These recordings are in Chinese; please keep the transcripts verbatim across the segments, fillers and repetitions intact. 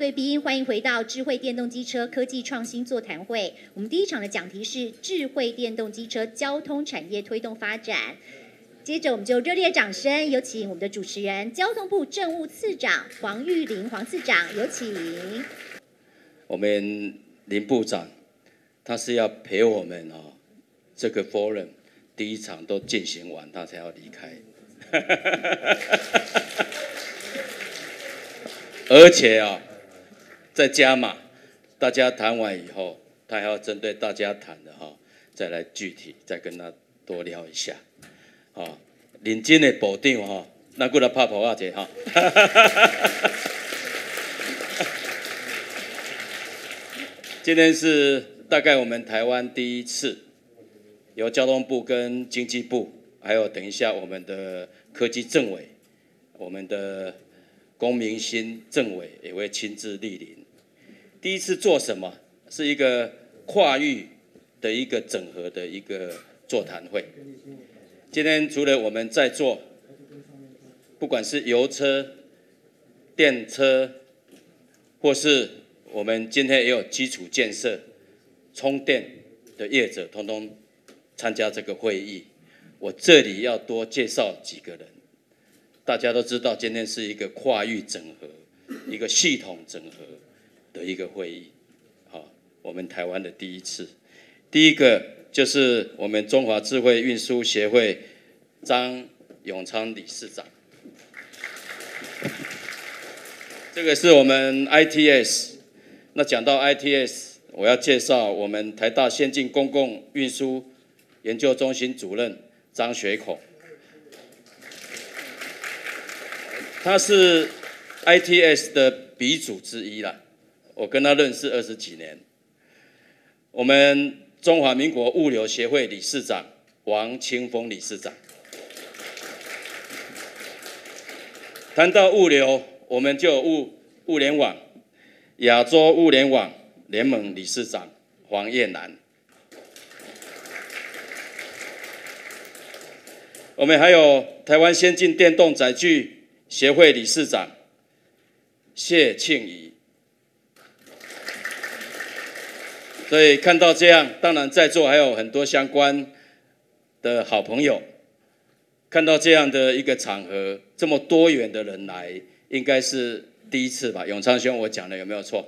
贵宾，欢迎回到智慧电动机车科技创新座谈会。我们第一场的讲题是智慧电动机车交通产业推动发展。接着我们就热烈掌声，有请我们的主持人交通部政务次长黄玉玲黄次长，有请。 我们林部长他是要陪我们哦，这个 forum 第一场都进行完，他才要离开。而且啊，再加码，大家谈完以后，他还要针对大家谈的哈，再来具体再跟他多聊一下。啊，认真的部长哈，咱过来拍拍我者哈。今天是大概我们台湾第一次，由交通部跟经济部，还有等一下我们的科技政委，我们的龚明鑫政委也会亲自莅临。第一次做什么？是一个跨域的一个整合的一个座谈会。今天除了我们在座，不管是油车、电车，或是我们今天也有基础建设、充电的业者，通通参加这个会议。我这里要多介绍几个人。大家都知道，今天是一个跨域整合、一个系统整合的一个会议。好，我们台湾的第一次。第一个就是我们中华智慧运输协会张永昌理事长。这个是我们 I T S。那讲到 I T S， 我要介绍我们台大先进公共运输研究中心主任张学孔。他是 I T S 的鼻祖之一啦，我跟他认识二十几年。我们中华民国物流协会理事长王清峰理事长。谈到物流，我们就有物物联网亚洲物联网联盟理事长黄燕南。我们还有台湾先进电动载具协会理事长谢庆怡。所以看到这样，当然在座还有很多相关的好朋友。看到这样的一个场合，这么多元的人来，应该是第一次吧？永昌兄，我讲的有没有错？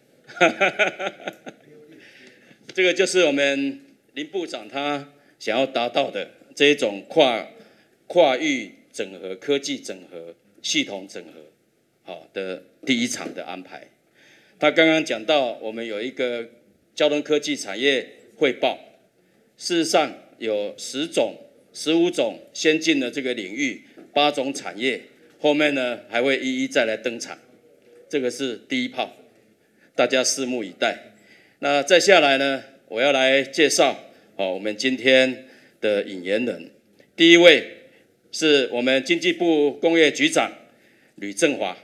这个就是我们林部长他想要达到的这一种跨跨域整合、科技整合、系统整合，好的第一场的安排。他刚刚讲到，我们有一个交通科技产业汇报，事实上有十种。十五种先进的这个领域，八种产业，后面呢还会一一再来登场，这个是第一炮，大家拭目以待。那再下来呢，我要来介绍哦，我们今天的引言人，第一位是我们经济部工业局长吕正华，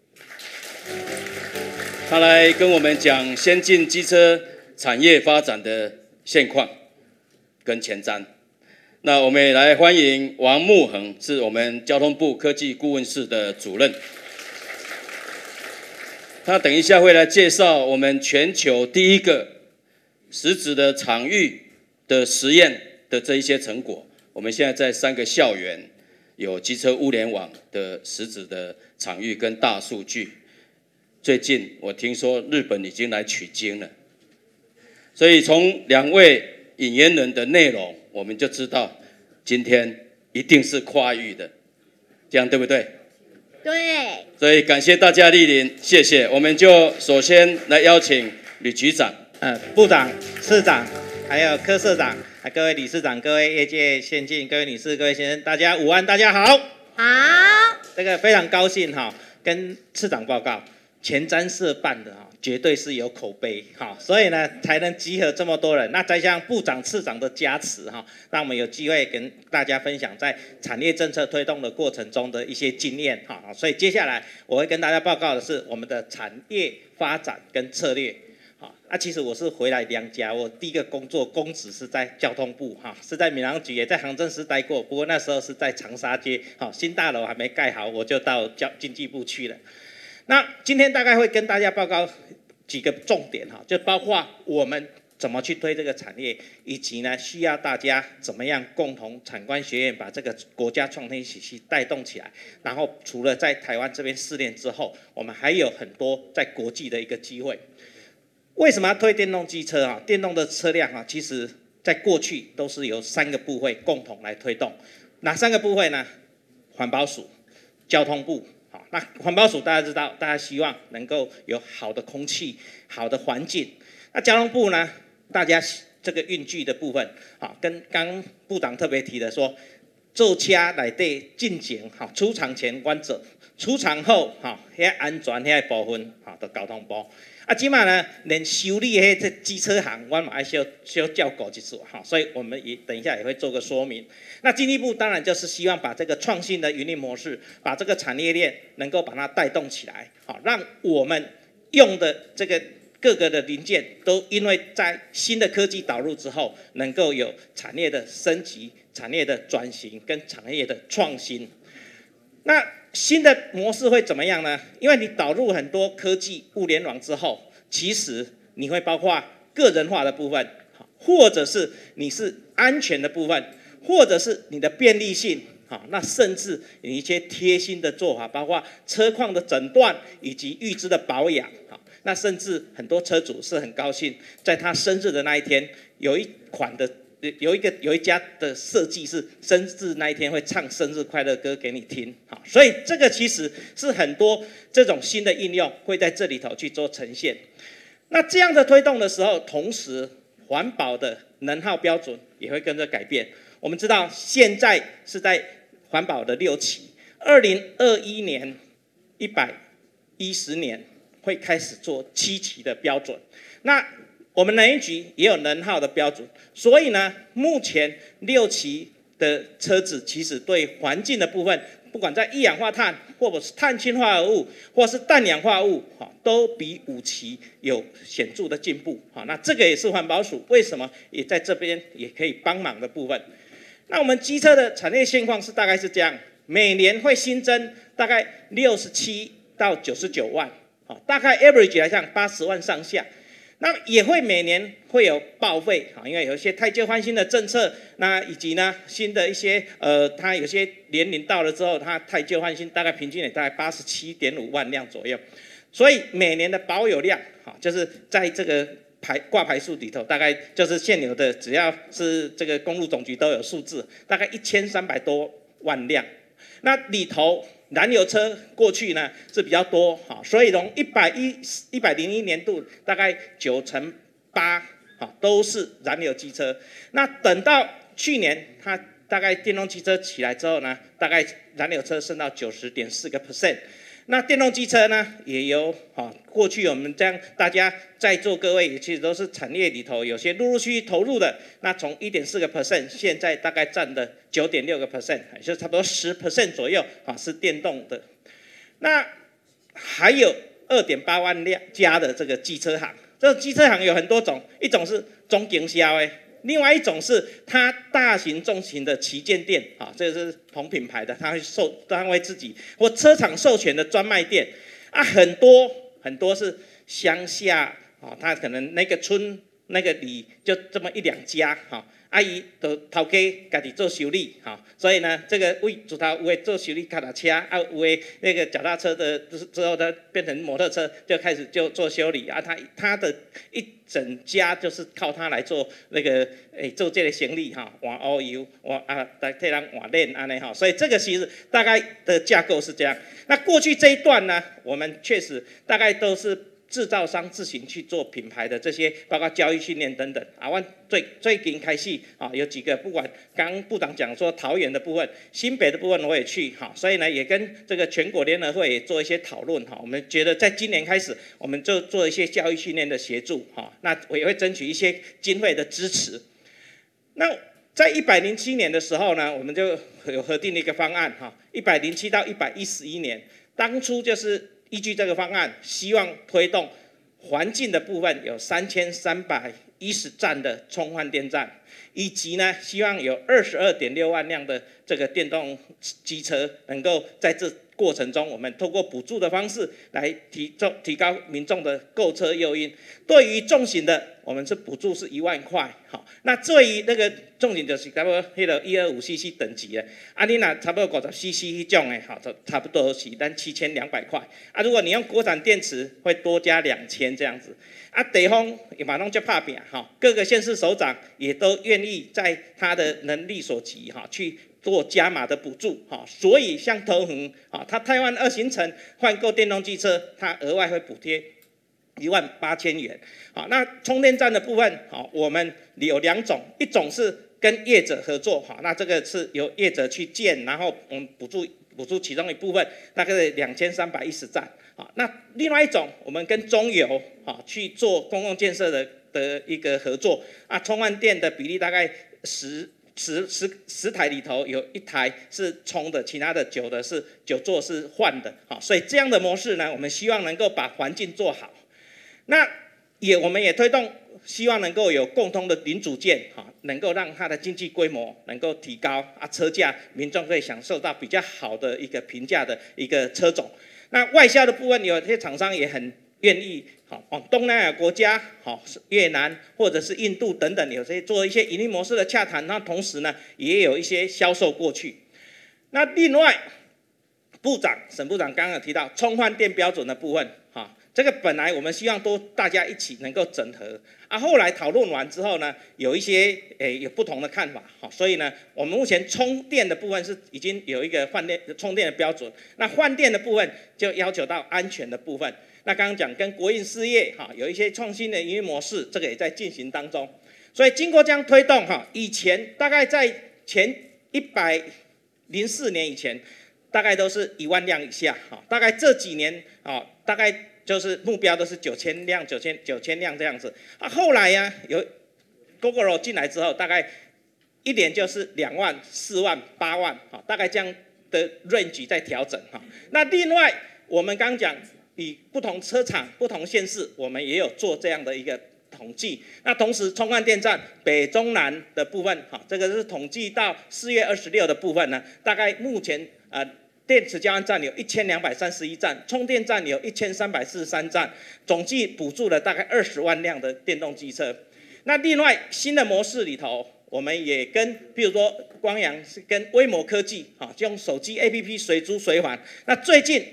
他来跟我们讲先进机车产业发展的现况跟前瞻。那我们也来欢迎王木恒，是我们交通部科技顾问室的主任。他等一下会来介绍我们全球第一个实质的场域的实验的这一些成果。我们现在在三个校园有机车物联网的实质的场域跟大数据。最近我听说日本已经来取经了，所以从两位引言人的内容，我们就知道今天一定是跨域的，这样对不对？ 对。 所以感谢大家莅临，谢谢。我们就首先来邀请吕局长、 呃部长、次长，还有科社长、各位理事长、各位业界先进、各位女士、各位先生，大家午安，大家好。 好。 这个非常高兴哈，跟次长报告，前瞻社办的哈，绝对是有口碑哈，所以呢才能集合这么多人。那再加上部长、次长的加持哈，让我们有机会跟大家分享在产业政策推动的过程中的一些经验哈。所以接下来我会跟大家报告的是我们的产业发展跟策略。好，那、啊、其实我是回来娘家，我第一个工作公职是在交通部哈，是在民航局，也在航政司待过，不过那时候是在长沙街，好，新大楼还没盖好，我就到交经济部去了。 那今天大概会跟大家报告几个重点哈，就包括我们怎么去推这个产业，以及呢需要大家怎么样共同产官学院把这个国家创新体系带动起来。然后除了在台湾这边试炼之后，我们还有很多在国际的一个机会。为什么要推电动机车啊？电动的车辆啊，其实在过去都是由三个部会共同来推动。哪三个部会呢？环保署、交通部。好，那环保署大家知道，大家希望能够有好的空气、好的环境。那交通部呢，大家这个运具的部分，好，跟刚部长特别提的说，做车内底进前，好，出厂前关做，出厂后，好，遐安全遐部分，好，都交通部。啊，即马呢，连修理迄这机车行，我嘛爱小小照顾一下哈，所以我们也等一下也会做个说明。那经济部当然就是希望把这个创新的营运模式，把这个产业链能够把它带动起来，好，让我们用的这个各个的零件都因为在新的科技导入之后，能够有产业的升级、产业的转型跟产业的创新。那新的模式会怎么样呢？因为你导入很多科技物联网之后，其实你会包括个人化的部分，或者是你是安全的部分，或者是你的便利性，好，那甚至有一些贴心的做法，包括车况的诊断以及预知的保养，好，那甚至很多车主是很高兴，在他生日的那一天，有一款的。有一个有一家的设计是生日那一天会唱生日快乐歌给你听，好，所以这个其实是很多这种新的应用会在这里头去做呈现。那这样的推动的时候，同时环保的能耗标准也会跟着改变。我们知道现在是在环保的六期，二零二一年一百一十年会开始做七期的标准。那我们能源局也有能耗的标准，所以呢，目前六期的车子其实对环境的部分，不管在一氧化碳，或者是碳氢化合物，或是氮氧化物，都比五期有显著的进步。那这个也是环保署为什么也在这边也可以帮忙的部分。那我们机车的产业现况是大概是这样，每年会新增大概六十七到九十九万，大概 average 来讲八十万上下。那也会每年会有报废，因为有一些汰旧换新的政策，那以及呢新的一些呃，它有些年龄到了之后，它汰旧换新大概平均也大概八十七点五万辆左右，所以每年的保有量，就是在这个排挂牌数里头，大概就是现有的，只要是这个公路总局都有数字，大概一千三百多万辆，那里头。燃油车过去呢是比较多，所以从一百一一百零一年度大概九成八都是燃油机车。那等到去年它大概电动机车起来之后呢，大概燃油车升到九十点四个 percent。那电动机车呢，也由啊过去我们这样大家在座各位其实都是产业里头有些陆陆续续投入的，那从 一点四个 percent 现在大概占的 九点六个 percent， 也就差不多 百分之十 左右啊是电动的。那还有 二点八万辆家的这个机车行，这个机车行有很多种，一种是总经销的。另外一种是它大型重型的旗舰店，啊，这个是同品牌的，它会授，它会自己或车厂授权的专卖店，啊，很多很多是乡下，啊，它可能那个村那个里就这么一两家，哈，阿姨都头家家己做修理，哈，所以呢，这个为主头有的做修理脚踏车，啊，有的那个脚踏车的之后呢变成摩托车，就开始就做修理，啊，他他的一整家就是靠他来做那个诶、欸、做这个生意哈，换乌油，换啊来替人换链安尼哈，所以这个其实大概的架构是这样。那过去这一段呢，我们确实大概都是制造商自行去做品牌的这些，包括教育训练等等啊。我最最近开始啊，有几个不管刚刚部长讲说桃园的部分、新北的部分我也去哈，所以呢也跟这个全国联合会也做一些讨论哈。我们觉得在今年开始，我们就做一些教育训练的协助哈，那我也会争取一些经费的支持。那在一百零七年的时候呢，我们就有核定了一个方案哈，一百零七到一百一十一年，当初就是依据这个方案，希望推动环境的部分有三千三百一十站的充换电站， 以及呢，希望有二十二点六万辆的这个电动机车，能够在这过程中，我们透过补助的方式来提重提高民众的购车诱因。对于重型的，我们是补助是一万块，好，那对于那个重型就是差不多迄个一二五 C C 等级的，啊，你若差不多五十 C C 迄种的，好，就差不多是咱七千两百块。啊，如果你用国产电池，会多加两千这样子。啊，地方也马上就拍拼，哈，各个县市首长也都愿意在他的能力所及，哈，去做加码的补助，哈，所以像桃园，啊，他台湾二行程换购电动机车，他额外会补贴一万八千元，好，那充电站的部分，好，我们有两种，一种是跟业者合作，好，那这个是由业者去建，然后我们补助补助其中一部分，大概两千三百一十站。好，那另外一种，我们跟中油好去做公共建设的的一个合作啊，充换电的比例大概十十十十台里头有一台是充的，其他的九的是九座是换的，好，所以这样的模式呢，我们希望能够把环境做好。那也我们也推动，希望能够有共通的零组件，哈，能够让它的经济规模能够提高啊，车价民众可以享受到比较好的一个平价的一个车种。那外销的部分，有些厂商也很愿意，好，往东南亚国家，好，越南或者是印度等等，有些做一些盈利模式的洽谈，那同时呢，也有一些销售过去。那另外，部长沈部长刚刚有提到充换电标准的部分，哈，这个本来我们希望都大家一起能够整合，啊，后来讨论完之后呢，有一些诶有不同的看法，好，所以呢，我们目前充电的部分是已经有一个换电充电的标准，那换电的部分就要求到安全的部分。那刚刚讲跟国营事业哈有一些创新的营运模式，这个也在进行当中。所以经过这样推动哈，以前大概在前一百零四年以前，大概都是一万辆以下哈，大概这几年啊，大概就是目标都是九千辆、九千九千辆这样子啊。后来呀、啊，有 Gogoro 进来之后，大概一年就是两万、四万、八万，哈，大概这样的 range 在调整哈。那另外我们刚讲，以不同车厂、不同县市，我们也有做这样的一个统计。那同时充换电站北中南的部分，哈，这个是统计到四月二十六的部分呢，大概目前呃。电池交换站有一千两百三十一站，充电站有一千三百四十三站，总计补助了大概二十万辆的电动机车。那另外新的模式里头，我们也跟，比如说光阳是跟威摩科技，哈，用手机 A P P 随租随还。那最近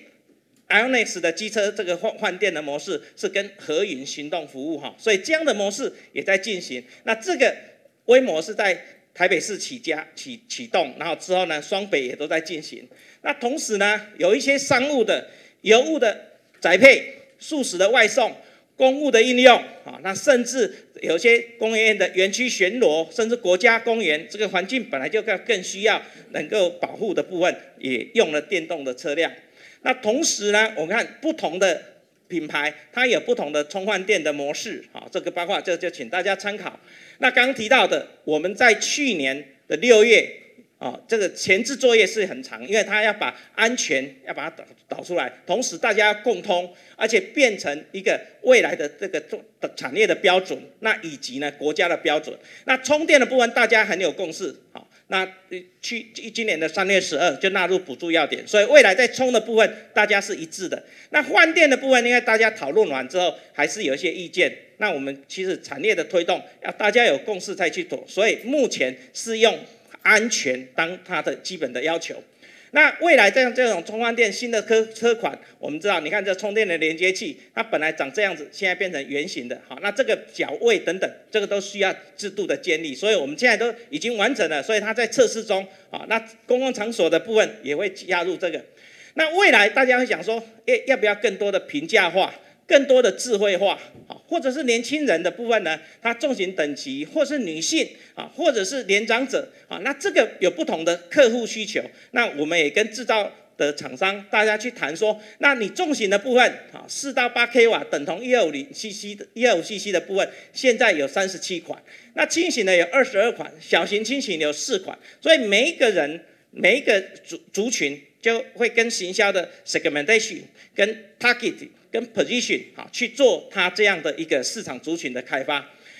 Ionex 的机车这个换换电的模式是跟和云行动服务，哈，所以这样的模式也在进行。那这个威摩是在台北市起家启启动，然后之后呢，双北也都在进行。那同时呢，有一些商务的、邮务的宅配、速食的外送、公务的应用啊，那甚至有些工业的园区巡逻，甚至国家公园，这个环境本来就更更需要能够保护的部分，也用了电动的车辆。那同时呢，我们看不同的品牌，它有不同的充换电的模式，好，这个包括这就请大家参考。那刚刚提到的，我们在去年的六月。哦，这个前置作业是很长，因为它要把安全要把它导导出来，同时大家要共通，而且变成一个未来的这个的产业的标准，那以及呢国家的标准。那充电的部分大家很有共识，好，那去今年的三月十二就纳入补助要点，所以未来在充的部分大家是一致的。那换电的部分，因为大家讨论完之后还是有一些意见，那我们其实产业的推动要大家有共识才去做，所以目前是用安全当它的基本的要求。那未来这样这种充换电新的车车款，我们知道，你看这充电的连接器，它本来长这样子，现在变成圆形的，好，那这个脚位等等，这个都需要制度的建立，所以我们现在都已经完成了，所以它在测试中，啊，那公共场所的部分也会加入这个。那未来大家会想说，诶，要不要更多的平价化？更多的智慧化，或者是年轻人的部分呢，他重型等级，或是女性啊，或者是年长者啊，那这个有不同的客户需求。那我们也跟制造的厂商大家去谈说，那你重型的部分啊，四到八 k 瓦等同一二五零 c c 的一二五 c c 的部分，现在有三十七款，那轻型的有二十二款，小型轻型有四款，所以每一个人每一个族族群就会跟行销的 segmentation 跟 target。跟 position 啊去做它这样的一个市场族群的开发。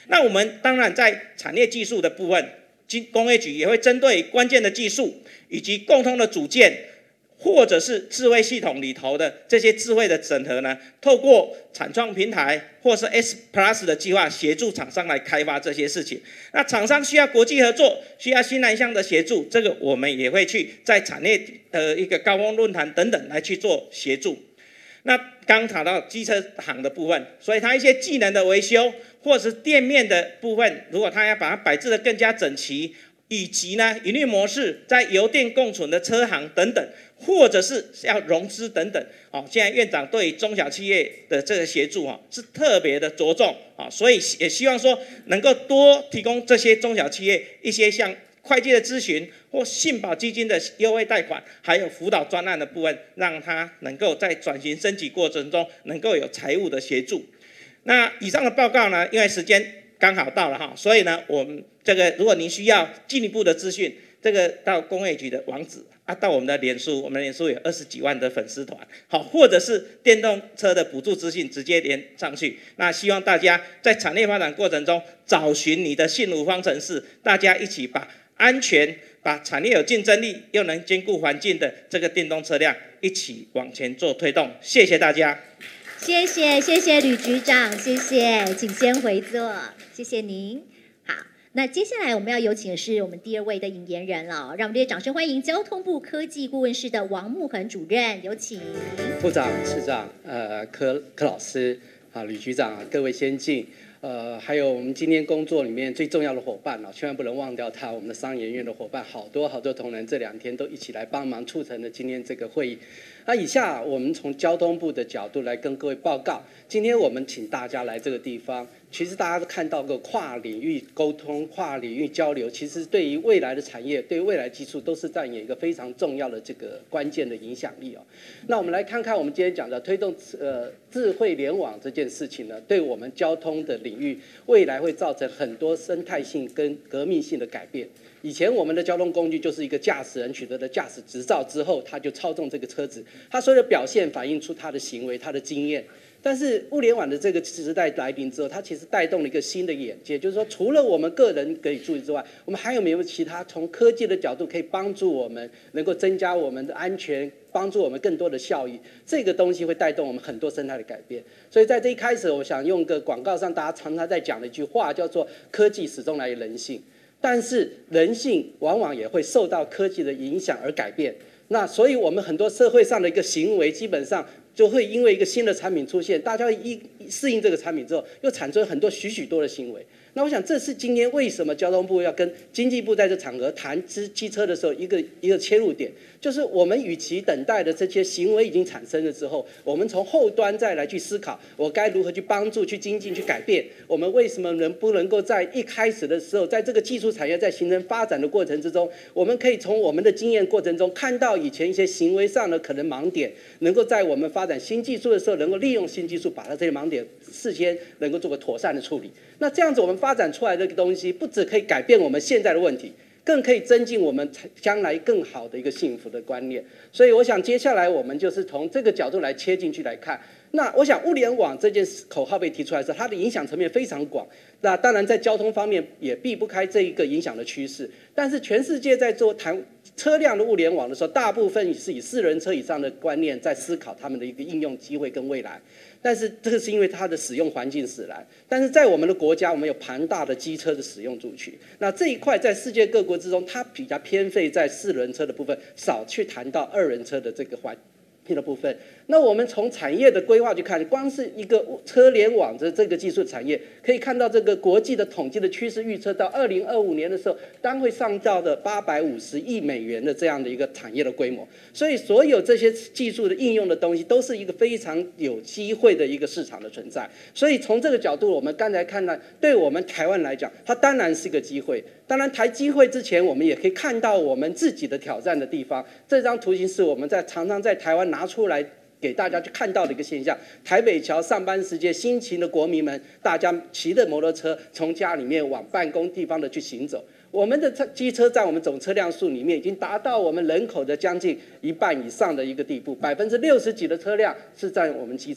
那我们当然在产业技术的部分，工业局也会针对关键的技术以及共通的组件，或者是智慧系统里头的这些智慧的整合呢，透过产创平台或是 S Plus 的计划，协助厂商来开发这些事情。那厂商需要国际合作，需要新南向的协助，这个我们也会去在产业的一个高峰论坛等等来去做协助。那刚谈到机车行的部分，所以它一些技能的维修，或者是店面的部分，如果它要把它摆置得更加整齐，以及呢营运模式在油电共存的车行等等，或者是要融资等等，哦，现在院长对中小企业的这个协助啊是特别的着重啊，所以也希望说能够多提供这些中小企业一些像会计的咨询或信保基金的优惠贷款，还有辅导专案的部分，让他能够在转型升级过程中能够有财务的协助。那以上的报告呢，因为时间刚好到了哈，所以呢，我们这个如果您需要进一步的资讯，这个到工业局的网址啊，到我们的脸书，我们的脸书有二十几万的粉丝团，好，或者是电动车的补助资讯直接连上去。那希望大家在产业发展过程中找寻你的幸福方程式，大家一起把安全、把产业有竞争力又能兼顾环境的这个电动车辆一起往前做推动。谢谢大家。 谢谢谢谢吕局长，谢谢，请先回座，谢谢您。好，那接下来我们要有请的是我们第二位的引言人了，让我们热烈掌声欢迎交通部科技顾问室的王慕恒主任，有请。 部长、次长、呃柯柯老师啊、吕局长、各位先进。呃，还有我们今天工作里面最重要的伙伴哦，千万不能忘掉他，我们的商研院的伙伴，好多好多同仁这两天都一起来帮忙促成了今天这个会议。那以下我们从交通部的角度来跟各位报告，今天我们请大家来这个地方，其实大家都看到个跨领域沟通、跨领域交流，其实对于未来的产业、对于未来技术都是扮演一个非常重要的这个关键的影响力哦。那我们来看看我们今天讲的推动呃智慧联网这件事情呢，对我们交通的领域未来会造成很多生态性跟革命性的改变。以前我们的交通工具就是一个驾驶人取得的驾驶执照之后，他就操纵这个车子，他所有的表现反映出他的行为、他的经验。但是物联网的这个时代来临之后，它其实带动了一个新的眼界，就是说除了我们个人可以注意之外，我们还有没有其他从科技的角度可以帮助我们能够增加我们的安全，帮助我们更多的效益？这个东西会带动我们很多生态的改变。所以在这一开始，我想用个广告上大家常常在讲的一句话，叫做科技始终来自人性，但是人性往往也会受到科技的影响而改变。那所以我们很多社会上的一个行为，基本上就会因为一个新的产品出现，大家一适应这个产品之后，又产生很多许许多的行为。那我想这是今天为什么交通部要跟经济部在这场合谈机机车的时候，一个一个切入点，就是我们与其等待的这些行为已经产生了之后，我们从后端再来去思考，我该如何去帮助、去精进、去改变。我们为什么能不能够在一开始的时候，在这个技术产业在形成发展的过程之中，我们可以从我们的经验过程中看到以前一些行为上的可能盲点，能够在我们发展新技术的时候，能够利用新技术把它这些盲点事先能够做个妥善的处理。那这样子我们发展出来的东西，不只可以改变我们现在的问题，更可以增进我们将来更好的一个幸福的观念。所以我想接下来我们就是从这个角度来切进去来看。那我想物联网这件口号被提出来的时候，它的影响层面非常广。那当然在交通方面也避不开这一个影响的趋势。但是全世界在做谈车辆的物联网的时候，大部分是以四人车以上的观念在思考他们的一个应用机会跟未来。但是这个是因为它的使用环境使然。但是在我们的国家，我们有庞大的机车的使用族群。那这一块在世界各国之中，它比较偏废在四轮车的部分，少去谈到二人车的这个环的部分。那我们从产业的规划去看，光是一个车联网的这个技术产业，可以看到这个国际的统计的趋势预测，到二零二五年的时候，当会上到的八百五十亿美元的这样的一个产业的规模。所以所有这些技术的应用的东西，都是一个非常有机会的一个市场的存在。所以从这个角度，我们刚才看到，对我们台湾来讲，它当然是一个机会。当然，台机会之前，我们也可以看到我们自己的挑战的地方。这张图形是我们在常常在台湾拿出来给大家去看到的一个现象。台北桥上班时间，辛勤的国民们，大家骑着摩托车从家里面往办公地方的去行走。我们的机车在我们总车辆数里面已经达到我们人口的将近一半以上的一个地步，百分之六十几的车辆是占我们机车。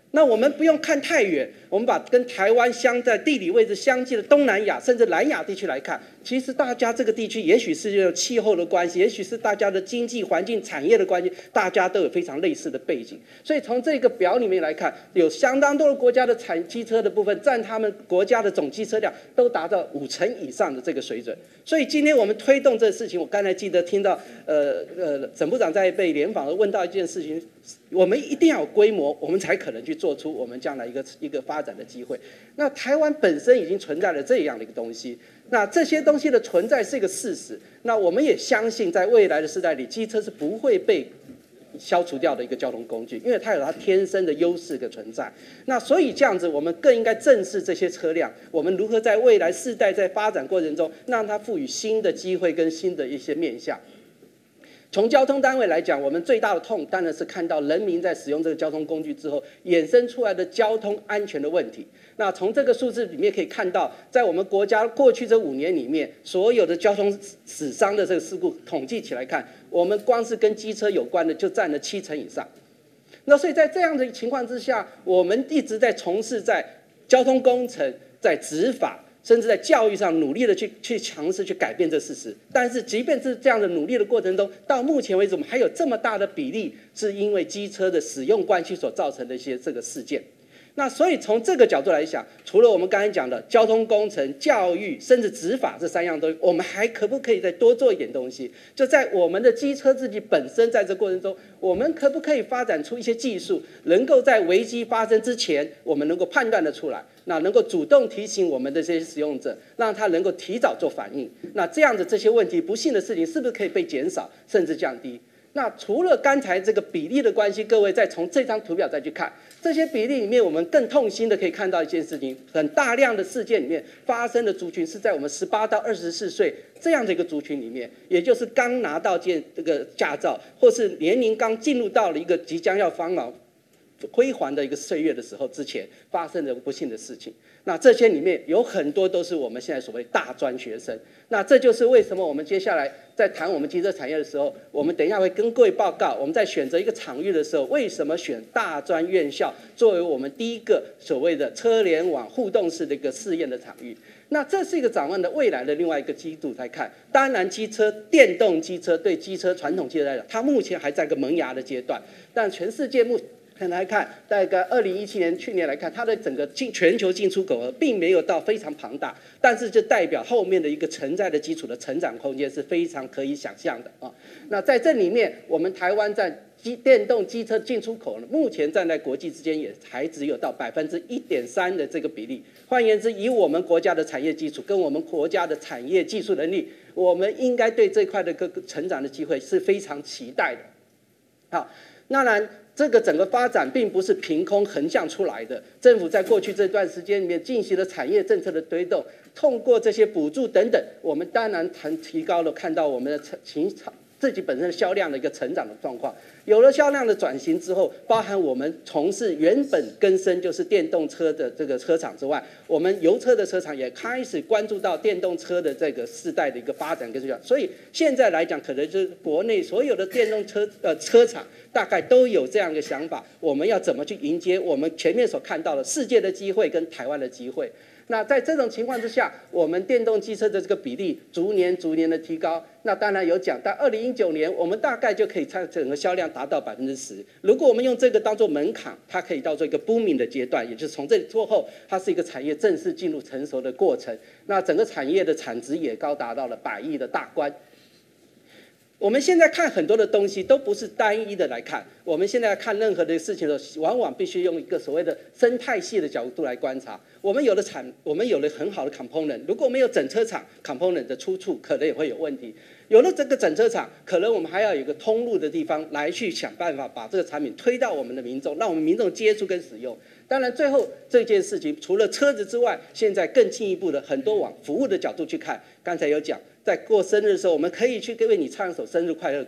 那我们不用看太远，我们把跟台湾相在地理位置相近的东南亚甚至南亚地区来看，其实大家这个地区也许是有气候的关系，也许是大家的经济环境产业的关系，大家都有非常类似的背景。所以从这个表里面来看，有相当多的国家的产机车的部分占他们国家的总机车量都达到五成以上的这个水准。所以今天我们推动这个事情，我刚才记得听到呃呃沈部长在被联访问到一件事情，我们一定要有规模，我们才可能去做出我们将来一个一个发展的机会。那台湾本身已经存在了这样的一个东西，那这些东西的存在是一个事实。那我们也相信，在未来的时代里，机车是不会被消除掉的一个交通工具，因为它有它天生的优势的存在。那所以这样子，我们更应该正视这些车辆，我们如何在未来世代在发展过程中，让它赋予新的机会跟新的一些面向。从交通单位来讲，我们最大的痛当然是看到人民在使用这个交通工具之后衍生出来的交通安全的问题。那从这个数字里面可以看到，在我们国家过去这五年里面，所有的交通死伤的这个事故统计起来看，我们光是跟机车有关的就占了七成以上。那所以在这样的情况之下，我们一直在从事在交通工程、在执法，甚至在教育上努力的去去尝试去改变这事实。但是即便是这样的努力的过程中，到目前为止我们还有这么大的比例是因为机车的使用关系所造成的一些这个事件。那所以从这个角度来讲，除了我们刚才讲的交通工程、教育甚至执法这三样东西，我们还可不可以再多做一点东西？就在我们的机车自己本身在这过程中，我们可不可以发展出一些技术，能够在危机发生之前，我们能够判断得出来，那能够主动提醒我们的这些使用者，让他能够提早做反应。那这样的这些问题、不幸的事情，是不是可以被减少甚至降低？那除了刚才这个比例的关系，各位再从这张图表再去看这些比例里面，我们更痛心的可以看到一件事情：很大量的事件里面发生的族群是在我们十八到二十四岁这样的一个族群里面，也就是刚拿到这这个驾照，或是年龄刚进入到了一个即将要方老辉煌的一个岁月的时候之前发生的不幸的事情。那这些里面有很多都是我们现在所谓大专学生。那这就是为什么我们接下来在谈我们机车产业的时候，我们等一下会跟各位报告，我们在选择一个场域的时候，为什么选大专院校作为我们第一个所谓的车联网互动式的一个试验的场域。那这是一个展望的未来的另外一个基度来看。当然机车电动机车对机车传统机车来讲，它目前还在一个萌芽的阶段，但全世界目来看，大概二零一七年去年来看，它的整个进全球进出口额并没有到非常庞大，但是就代表后面的一个承载的基础的成长空间是非常可以想象的啊。那在这里面，我们台湾在机电动机车进出口呢，目前站在国际之间也还只有到百分之一点三的这个比例。换言之，以我们国家的产业基础跟我们国家的产业技术能力，我们应该对这块的个成长的机会是非常期待的。好，当然。这个整个发展并不是凭空横向出来的，政府在过去这段时间里面进行了产业政策的推动，通过这些补助等等，我们当然谈提高了看到我们的情自己本身销量的一个成长的状况。有了销量的转型之后，包含我们从事原本根深就是电动车的这个车厂之外，我们油车的车厂也开始关注到电动车的这个世代的一个发展跟这样。所以现在来讲，可能就是国内所有的电动车呃车厂大概都有这样的想法，我们要怎么去迎接我们前面所看到的世界的机会跟台湾的机会。那在这种情况之下，我们电动机车的这个比例逐年逐年的提高。那当然有讲，到二零一九年，我们大概就可以看整个销量达到百分之十。如果我们用这个当做门槛，它可以到做一个 booming 的阶段，也就是从这里之后，它是一个产业正式进入成熟的过程。那整个产业的产值也高达到了百亿的大关。我们现在看很多的东西都不是单一的来看，我们现在看任何的事情的时候，往往必须用一个所谓的生态系的角度来观察。我们有了产，我们有了很好的 component， 如果没有整车厂 component 的出处，可能也会有问题。有了这个整车厂，可能我们还要有一个通路的地方来去想办法把这个产品推到我们的民众，让我们民众接触跟使用。当然，最后这件事情除了车子之外，现在更进一步的很多往服务的角度去看。刚才有讲，在过生日的时候，我们可以去为你唱一首生日快乐歌。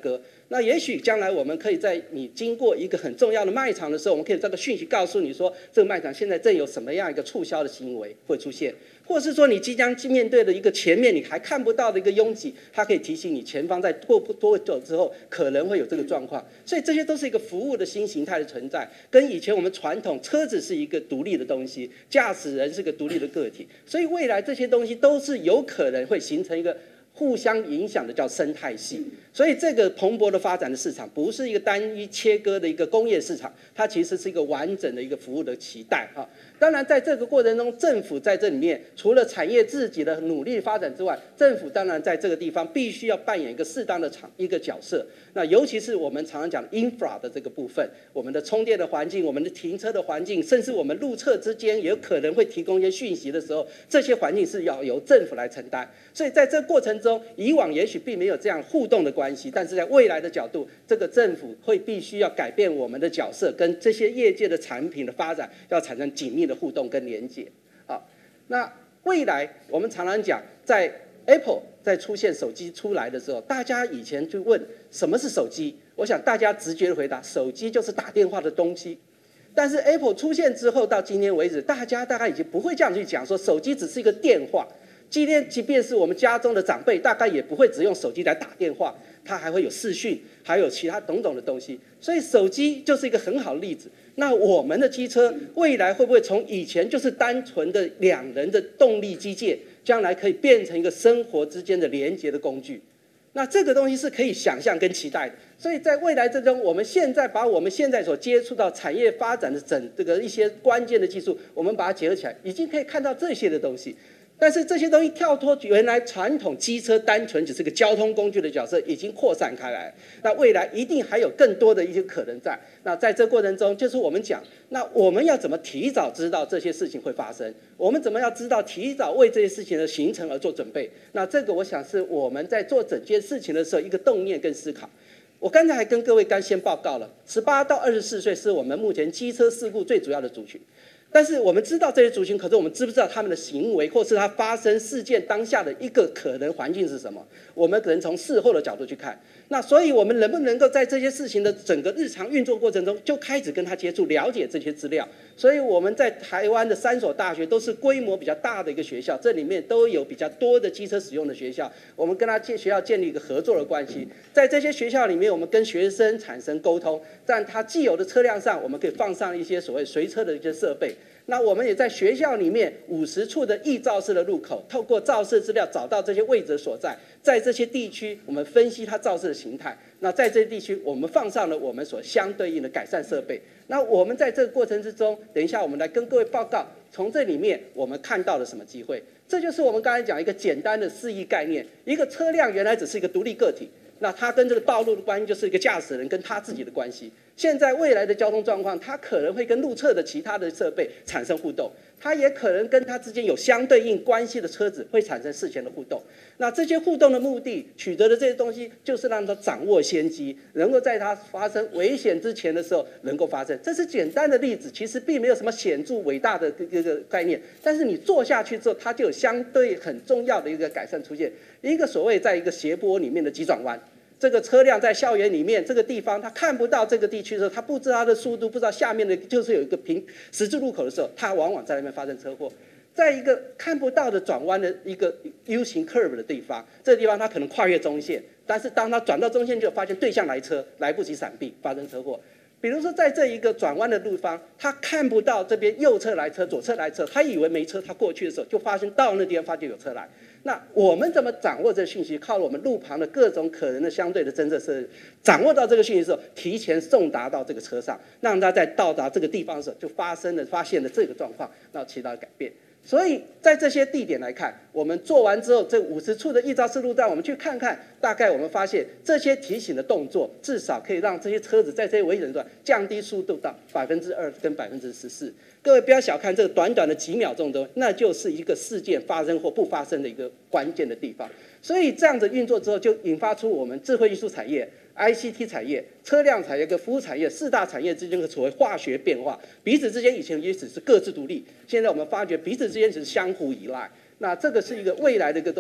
那也许将来我们可以在你经过一个很重要的卖场的时候，我们可以这个讯息告诉你说，这个卖场现在正有什么样一个促销的行为会出现，或是说你即将面对的一个前面你还看不到的一个拥挤，它可以提醒你前方在过不多久之后可能会有这个状况。所以这些都是一个服务的新形态的存在，跟以前我们传统车子是一个独立的东西，驾驶人是个独立的个体，所以未来这些东西都是有可能会形成一个互相影响的叫生态系。所以这个蓬勃的发展的市场不是一个单一切割的一个工业市场，它其实是一个完整的一个服务的期待哈。当然在这个过程中，政府在这里面除了产业自己的努力发展之外，政府当然在这个地方必须要扮演一个适当的场一个角色。那尤其是我们常常讲 infra 的这个部分，我们的充电的环境，我们的停车的环境，甚至我们路侧之间也有可能会提供一些讯息的时候，这些环境是要由政府来承担。所以在这个过程中，以往也许并没有这样互动的关系，但是在未来的角度，这个政府会必须要改变我们的角色，跟这些业界的产品的发展要产生紧密的互动跟连结。好，那未来我们常常讲，在 Apple 在出现手机出来的时候，大家以前就问什么是手机？我想大家直觉的回答，手机就是打电话的东西。但是 Apple 出现之后，到今天为止，大家大概已经不会这样去讲说手机只是一个电话。今天即便是我们家中的长辈，大概也不会只用手机来打电话，它还会有视讯，还有其他种种的东西。所以手机就是一个很好的例子。那我们的机车未来会不会从以前就是单纯的两人的动力机械，将来可以变成一个生活之间的连接的工具？那这个东西是可以想象跟期待的。所以在未来之中，我们现在把我们现在所接触到产业发展的整这个一些关键的技术，我们把它结合起来，已经可以看到这些的东西。但是这些东西跳脱原来传统机车单纯只是个交通工具的角色，已经扩散开来。那未来一定还有更多的一些可能在。那在这过程中，就是我们讲，那我们要怎么提早知道这些事情会发生？我们怎么要知道提早为这些事情的形成而做准备？那这个我想是我们在做整件事情的时候一个动念跟思考。我刚才还跟各位刚先报告了，十八到二十四岁是我们目前机车事故最主要的族群。但是我们知道这些族群，可是我们知不知道他们的行为，或是他发生事件当下的一个可能环境是什么？我们可能从事后的角度去看。那所以我们能不能够在这些事情的整个日常运作过程中，就开始跟他接触，了解这些资料？所以我们在台湾的三所大学都是规模比较大的一个学校，这里面都有比较多的机车使用的学校，我们跟他建学校建立一个合作的关系。在这些学校里面，我们跟学生产生沟通，在他既有的车辆上，我们可以放上一些所谓随车的一些设备。那我们也在学校里面五十处的易肇事的路口，透过肇事资料找到这些位置所在，在这些地区我们分析它肇事的形态。那在这些地区，我们放上了我们所相对应的改善设备。那我们在这个过程之中，等一下我们来跟各位报告，从这里面我们看到了什么机会？这就是我们刚才讲一个简单的示意概念。一个车辆原来只是一个独立个体，那它跟这个道路的关系就是一个驾驶人跟他自己的关系。现在未来的交通状况，它可能会跟路侧的其他的设备产生互动，它也可能跟它之间有相对应关系的车子会产生事前的互动。那这些互动的目的，取得的这些东西，就是让它掌握先机，能够在它发生危险之前的时候能够发生。这是简单的例子，其实并没有什么显著伟大的这个概念，但是你做下去之后，它就有相对很重要的一个改善出现。一个所谓在一个斜坡里面的急转弯。这个车辆在校园里面这个地方，它看不到这个地区的时候，它不知道它的速度，不知道下面的就是有一个平十字路口的时候，它往往在那边发生车祸。在一个看不到的转弯的一个 U 型 curve 的地方，这个地方它可能跨越中线，但是当它转到中线，就发现对向来车，来不及闪避，发生车祸。比如说在这一个转弯的路方，他看不到这边右侧来车、左侧来车，他以为没车，他过去的时候就发现到那地方发现有车来。那我们怎么掌握这个讯息？靠我们路旁的各种可能的相对的侦测设施，掌握到这个讯息的时候，提前送达到这个车上，让它在到达这个地方的时候就发生了、发现了这个状况，然后起到改变。所以在这些地点来看，我们做完之后，这五十处的易肇事路段，我们去看看，大概我们发现这些提醒的动作，至少可以让这些车子在这些危险段降低速度到百分之二跟百分之十四。各位不要小看这个短短的几秒钟的，那就是一个事件发生或不发生的一个关键的地方。所以这样子运作之后，就引发出我们智慧艺术产业、I C T 产业、车辆产业跟服务产业四大产业之间的所谓化学变化，彼此之间以前也只是各自独立，现在我们发觉彼此之间只是相互依赖。那这个是一个未来的一个动作。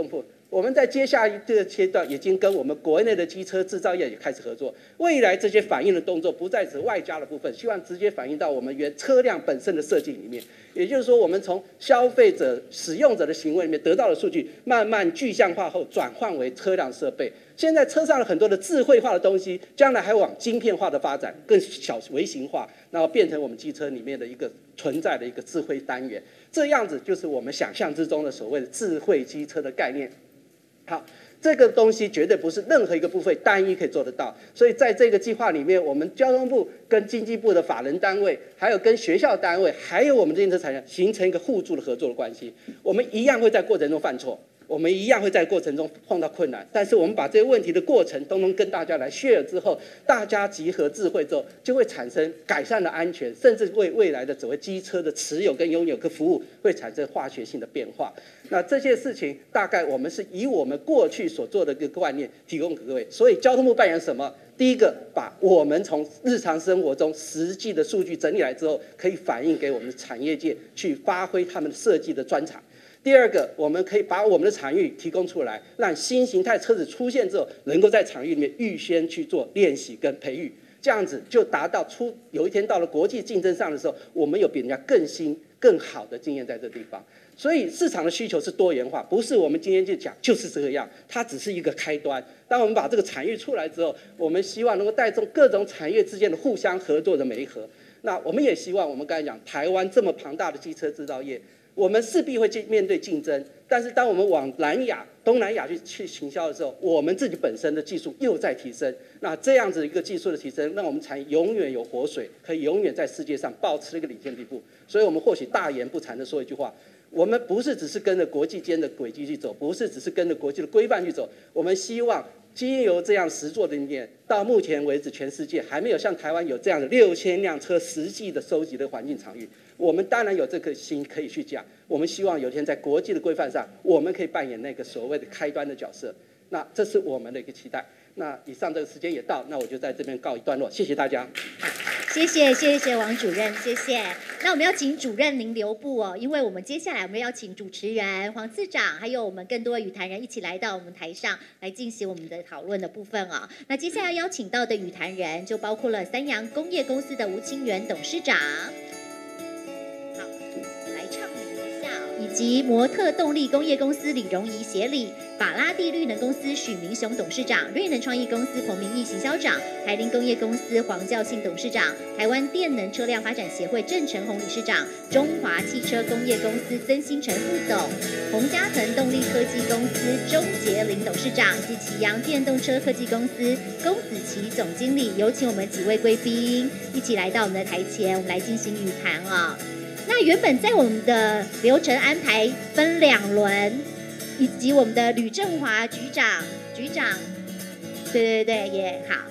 我们在接下来这个阶段，已经跟我们国内的机车制造业也开始合作。未来这些反映的动作不再只外加的部分，希望直接反映到我们原车辆本身的设计里面。也就是说，我们从消费者、使用者的行为里面得到的数据，慢慢具象化后转换为车辆设备。现在车上有很多的智慧化的东西，将来还往晶片化的发展，更小微型化，然后变成我们机车里面的一个存在的一个智慧单元。这样子就是我们想象之中的所谓的智慧机车的概念。好，这个东西绝对不是任何一个部分单一可以做得到，所以在这个计划里面，我们交通部跟经济部的法人单位，还有跟学校单位，还有我们自行车产业形成一个互助的合作的关系。我们一样会在过程中犯错，我们一样会在过程中碰到困难，但是我们把这些问题的过程通通跟大家来 share 之后，大家集合智慧之后，就会产生改善的安全，甚至为未来的所谓机车的持有跟拥有跟服务会产生化学性的变化。那这些事情大概我们是以我们过去所做的一个观念提供给各位，所以交通部扮演什么？第一个，把我们从日常生活中实际的数据整理来之后，可以反映给我们的产业界去发挥他们设计的专长。第二个，我们可以把我们的场域提供出来，让新形态车子出现之后，能够在场域里面预先去做练习跟培育，这样子就达到出有一天到了国际竞争上的时候，我们有比人家更新、更好的经验在这地方。所以市场的需求是多元化，不是我们今天就讲就是这个样，它只是一个开端。当我们把这个产业出来之后，我们希望能够带动各种产业之间的互相合作的媒合。那我们也希望，我们刚才讲台湾这么庞大的机车制造业，我们势必会面对竞争，但是当我们往南亚、东南亚去去行销的时候，我们自己本身的技术又在提升。那这样子一个技术的提升，让我们产业永远有活水，可以永远在世界上保持一个领先地步。所以我们或许大言不惭的说一句话。我们不是只是跟着国际间的轨迹去走，不是只是跟着国际的规范去走，我们希望经由这样实作的经验，到目前为止，全世界还没有像台湾有这样的六千辆车实际的收集的环境场域。我们当然有这颗心可以去讲，我们希望有一天在国际的规范上，我们可以扮演那个所谓的开端的角色。那这是我们的一个期待。那以上这个时间也到，那我就在这边告一段落，谢谢大家。 谢谢谢谢王主任，谢谢。那我们要请主任您留步哦，因为我们接下来我们要请主持人黄次长，还有我们更多的语坛人一起来到我们台上来进行我们的讨论的部分哦。那接下来邀请到的语坛人就包括了三洋工业公司的吴清源董事长，好，来唱名一下哦，以及模特动力工业公司李荣仪协理。法拉第绿能公司许明雄董事长，瑞能创意公司彭明义行销长，台林工业公司黄教信董事长，台湾电能车辆发展协会郑成宏理事长，中华汽车工业公司曾新成副总，洪家腾动力科技公司钟杰林董事长，以及启阳电动车科技公司龚子琪总经理。有请我们几位贵宾一起来到我们的台前，我们来进行语谈啊、哦。那原本在我们的流程安排分两轮。以及我们的吕正华局长，局长，对对对，也好。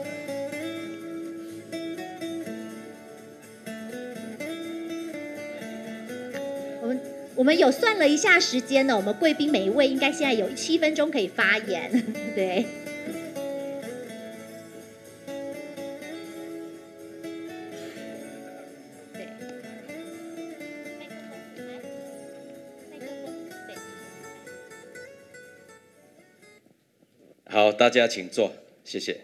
我们我们有算了一下时间呢，我们贵宾每一位应该现在有七分钟可以发言，对。 好，大家请坐，谢谢。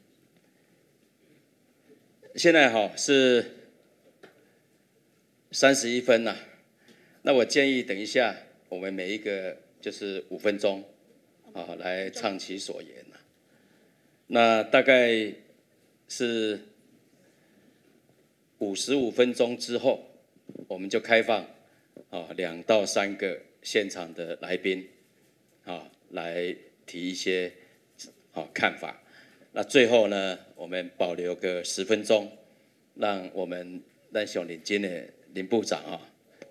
现在哈是三十一分了，那我建议等一下我们每一个就是五分钟，啊，来畅其所言了。那大概是五十五分钟之后，我们就开放啊两到三个现场的来宾，啊来提一些。好看法，那最后呢，我们保留个十分钟，让我们让小林金的林部长啊，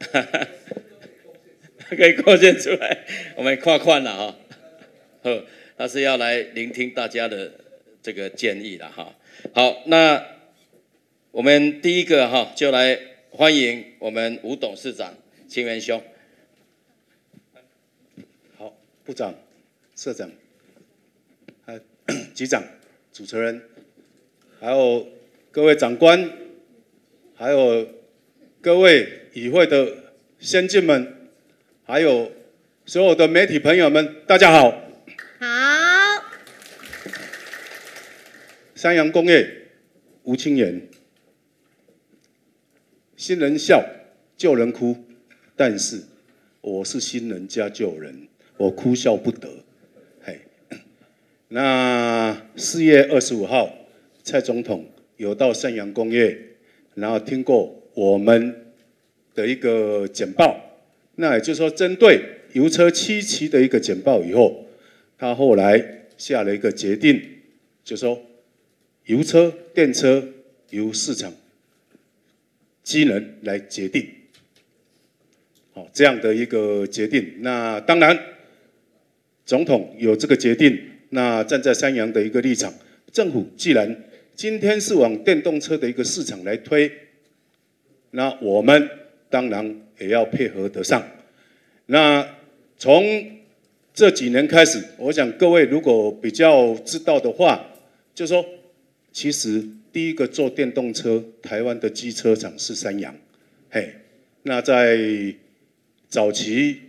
可以贡献出来，我们跨跨了哈，呵，他是要来聆听大家的这个建议了哈。好，那我们第一个哈，就来欢迎我们吴董事长清源兄。 好，部长、社长。局长、主持人，还有各位长官，还有各位与会的先进们，还有所有的媒体朋友们，大家好。 好。 三洋工业，吴清源。新人笑，旧人哭，但是我是新人加旧人，我哭笑不得。嘿，那四月二十五号，蔡总统有到三洋工业，然后听过我们的一个简报，那也就是说，针对油车七期的一个简报以后，他后来下了一个决定，就说油车、电车由市场机能来决定，好，这样的一个决定。那当然，总统有这个决定，那站在三洋的一个立场，政府既然今天是往电动车的一个市场来推，那我们当然也要配合得上。那从这几年开始，我想各位如果比较知道的话，就说其实第一个做电动车台湾的机车厂是三洋，嘿，那在早期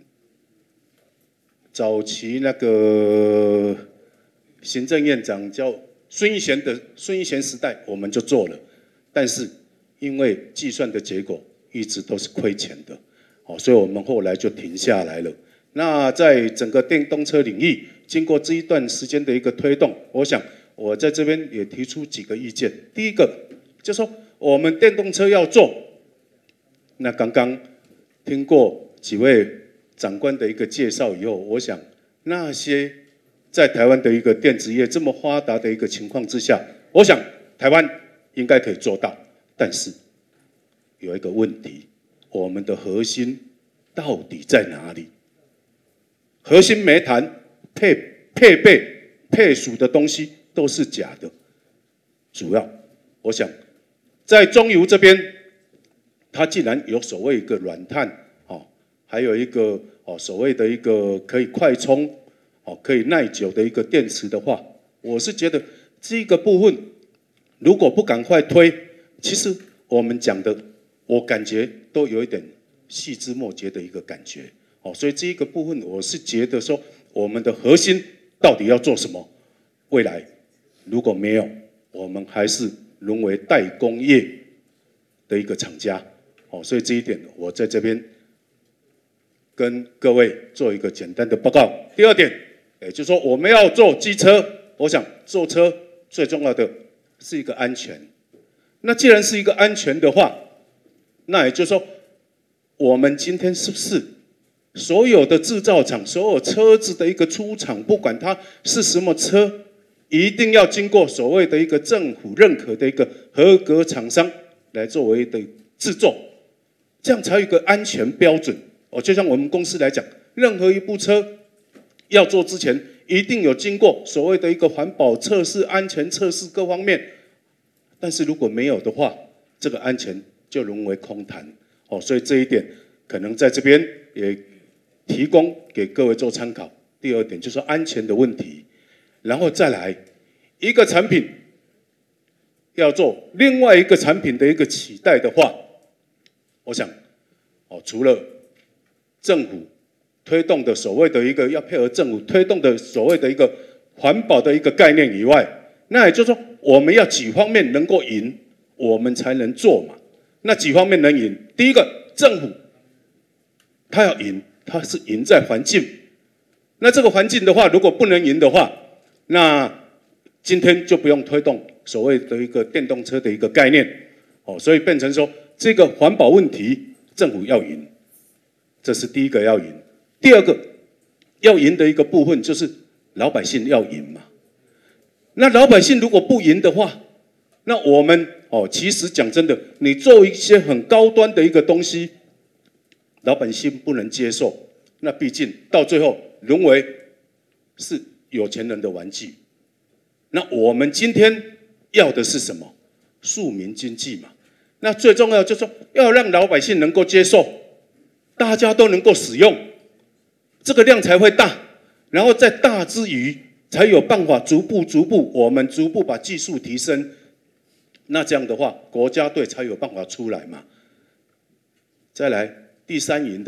早期那个行政院长叫孙一贤的孙一贤时代，我们就做了，但是因为计算的结果一直都是亏钱的，哦，所以我们后来就停下来了。那在整个电动车领域，经过这一段时间的一个推动，我想我在这边也提出几个意见。第一个就是说，我们电动车要做，那刚刚听过几位长官的一个介绍以后，我想那些在台湾的一个电子业这么发达的一个情况之下，我想台湾应该可以做到。但是有一个问题，我们的核心到底在哪里？核心没谈，配配备配属的东西都是假的。主要，我想在中油这边，它既然有所谓一个软碳，哦，还有一个哦所谓的一个可以快充，哦可以耐久的一个电池的话，我是觉得这个部分如果不赶快推，其实我们讲的，我感觉都有一点细枝末节的一个感觉。哦，所以这一个部分，我是觉得说，我们的核心到底要做什么？未来如果没有，我们还是沦为代工业的一个厂家。哦，所以这一点，我在这边跟各位做一个简单的报告。第二点，也就是说，我们要做机车，我想做车最重要的是一个安全。那既然是一个安全的话，那也就是说，我们今天是不是所有的制造厂，所有车子的一个出厂，不管它是什么车，一定要经过所谓的一个政府认可的一个合格厂商来作为的制作，这样才有一个安全标准。哦，就像我们公司来讲，任何一部车要做之前，一定有经过所谓的一个环保测试、安全测试各方面。但是如果没有的话，这个安全就沦为空谈。哦，所以这一点可能在这边也提供给各位做参考。第二点就是说安全的问题，然后再来一个产品要做另外一个产品的一个取代的话，我想，哦，除了政府推动的所谓的一个要配合政府推动的所谓的一个环保的一个概念以外，那也就是说我们要几方面能够赢，我们才能做嘛。那几方面能赢？第一个，政府他要赢，他是赢在环境。那这个环境的话，如果不能赢的话，那今天就不用推动所谓的一个电动车的一个概念。哦，所以变成说这个环保问题，政府要赢，这是第一个要赢。第二个要赢的一个部分就是老百姓要赢嘛。那老百姓如果不赢的话，那我们哦，其实讲真的，你做一些很高端的一个东西，老百姓不能接受，那毕竟到最后沦为是有钱人的玩具。那我们今天要的是什么？庶民经济嘛。那最重要就是说，要让老百姓能够接受，大家都能够使用，这个量才会大。然后在大之余，才有办法逐步逐步，我们逐步把技术提升。那这样的话，国家队才有办法出来嘛。再来第三赢的，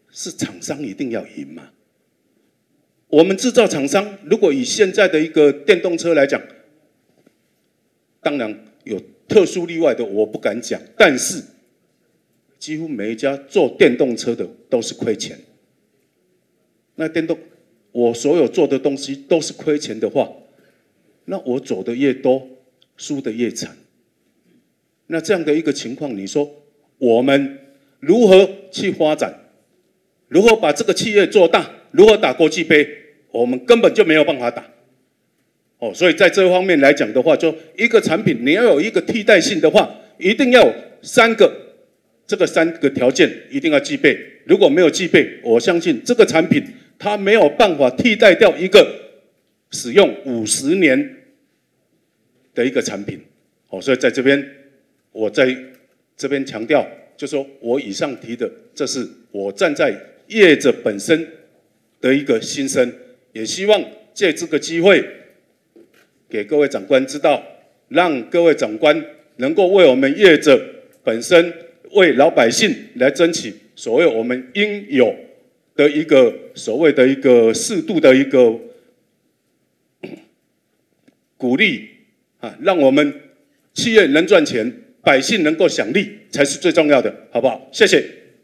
是厂商一定要赢嘛？我们制造厂商，如果以现在的一个电动车来讲，当然有特殊例外的，我不敢讲，但是几乎每一家做电动车的都是亏钱。那电动，我所有做的东西都是亏钱的话，那我走的越多，输的越惨。那这样的一个情况，你说我们如何去发展？如何把这个企业做大？如何打国际杯？我们根本就没有办法打。哦，所以在这方面来讲的话，就一个产品你要有一个替代性的话，一定要有三个，这个三个条件一定要具备。如果没有具备，我相信这个产品它没有办法替代掉一个使用五十年的一个产品。哦，所以在这边我在这边强调，就说我以上提的，这是我站在业者本身的一个心声，也希望借这个机会给各位长官知道，让各位长官能够为我们业者本身、为老百姓来争取所谓我们应有的一个所谓的一个适度的一个鼓励啊，让我们企业能赚钱，百姓能够享利，才是最重要的，好不好？谢谢。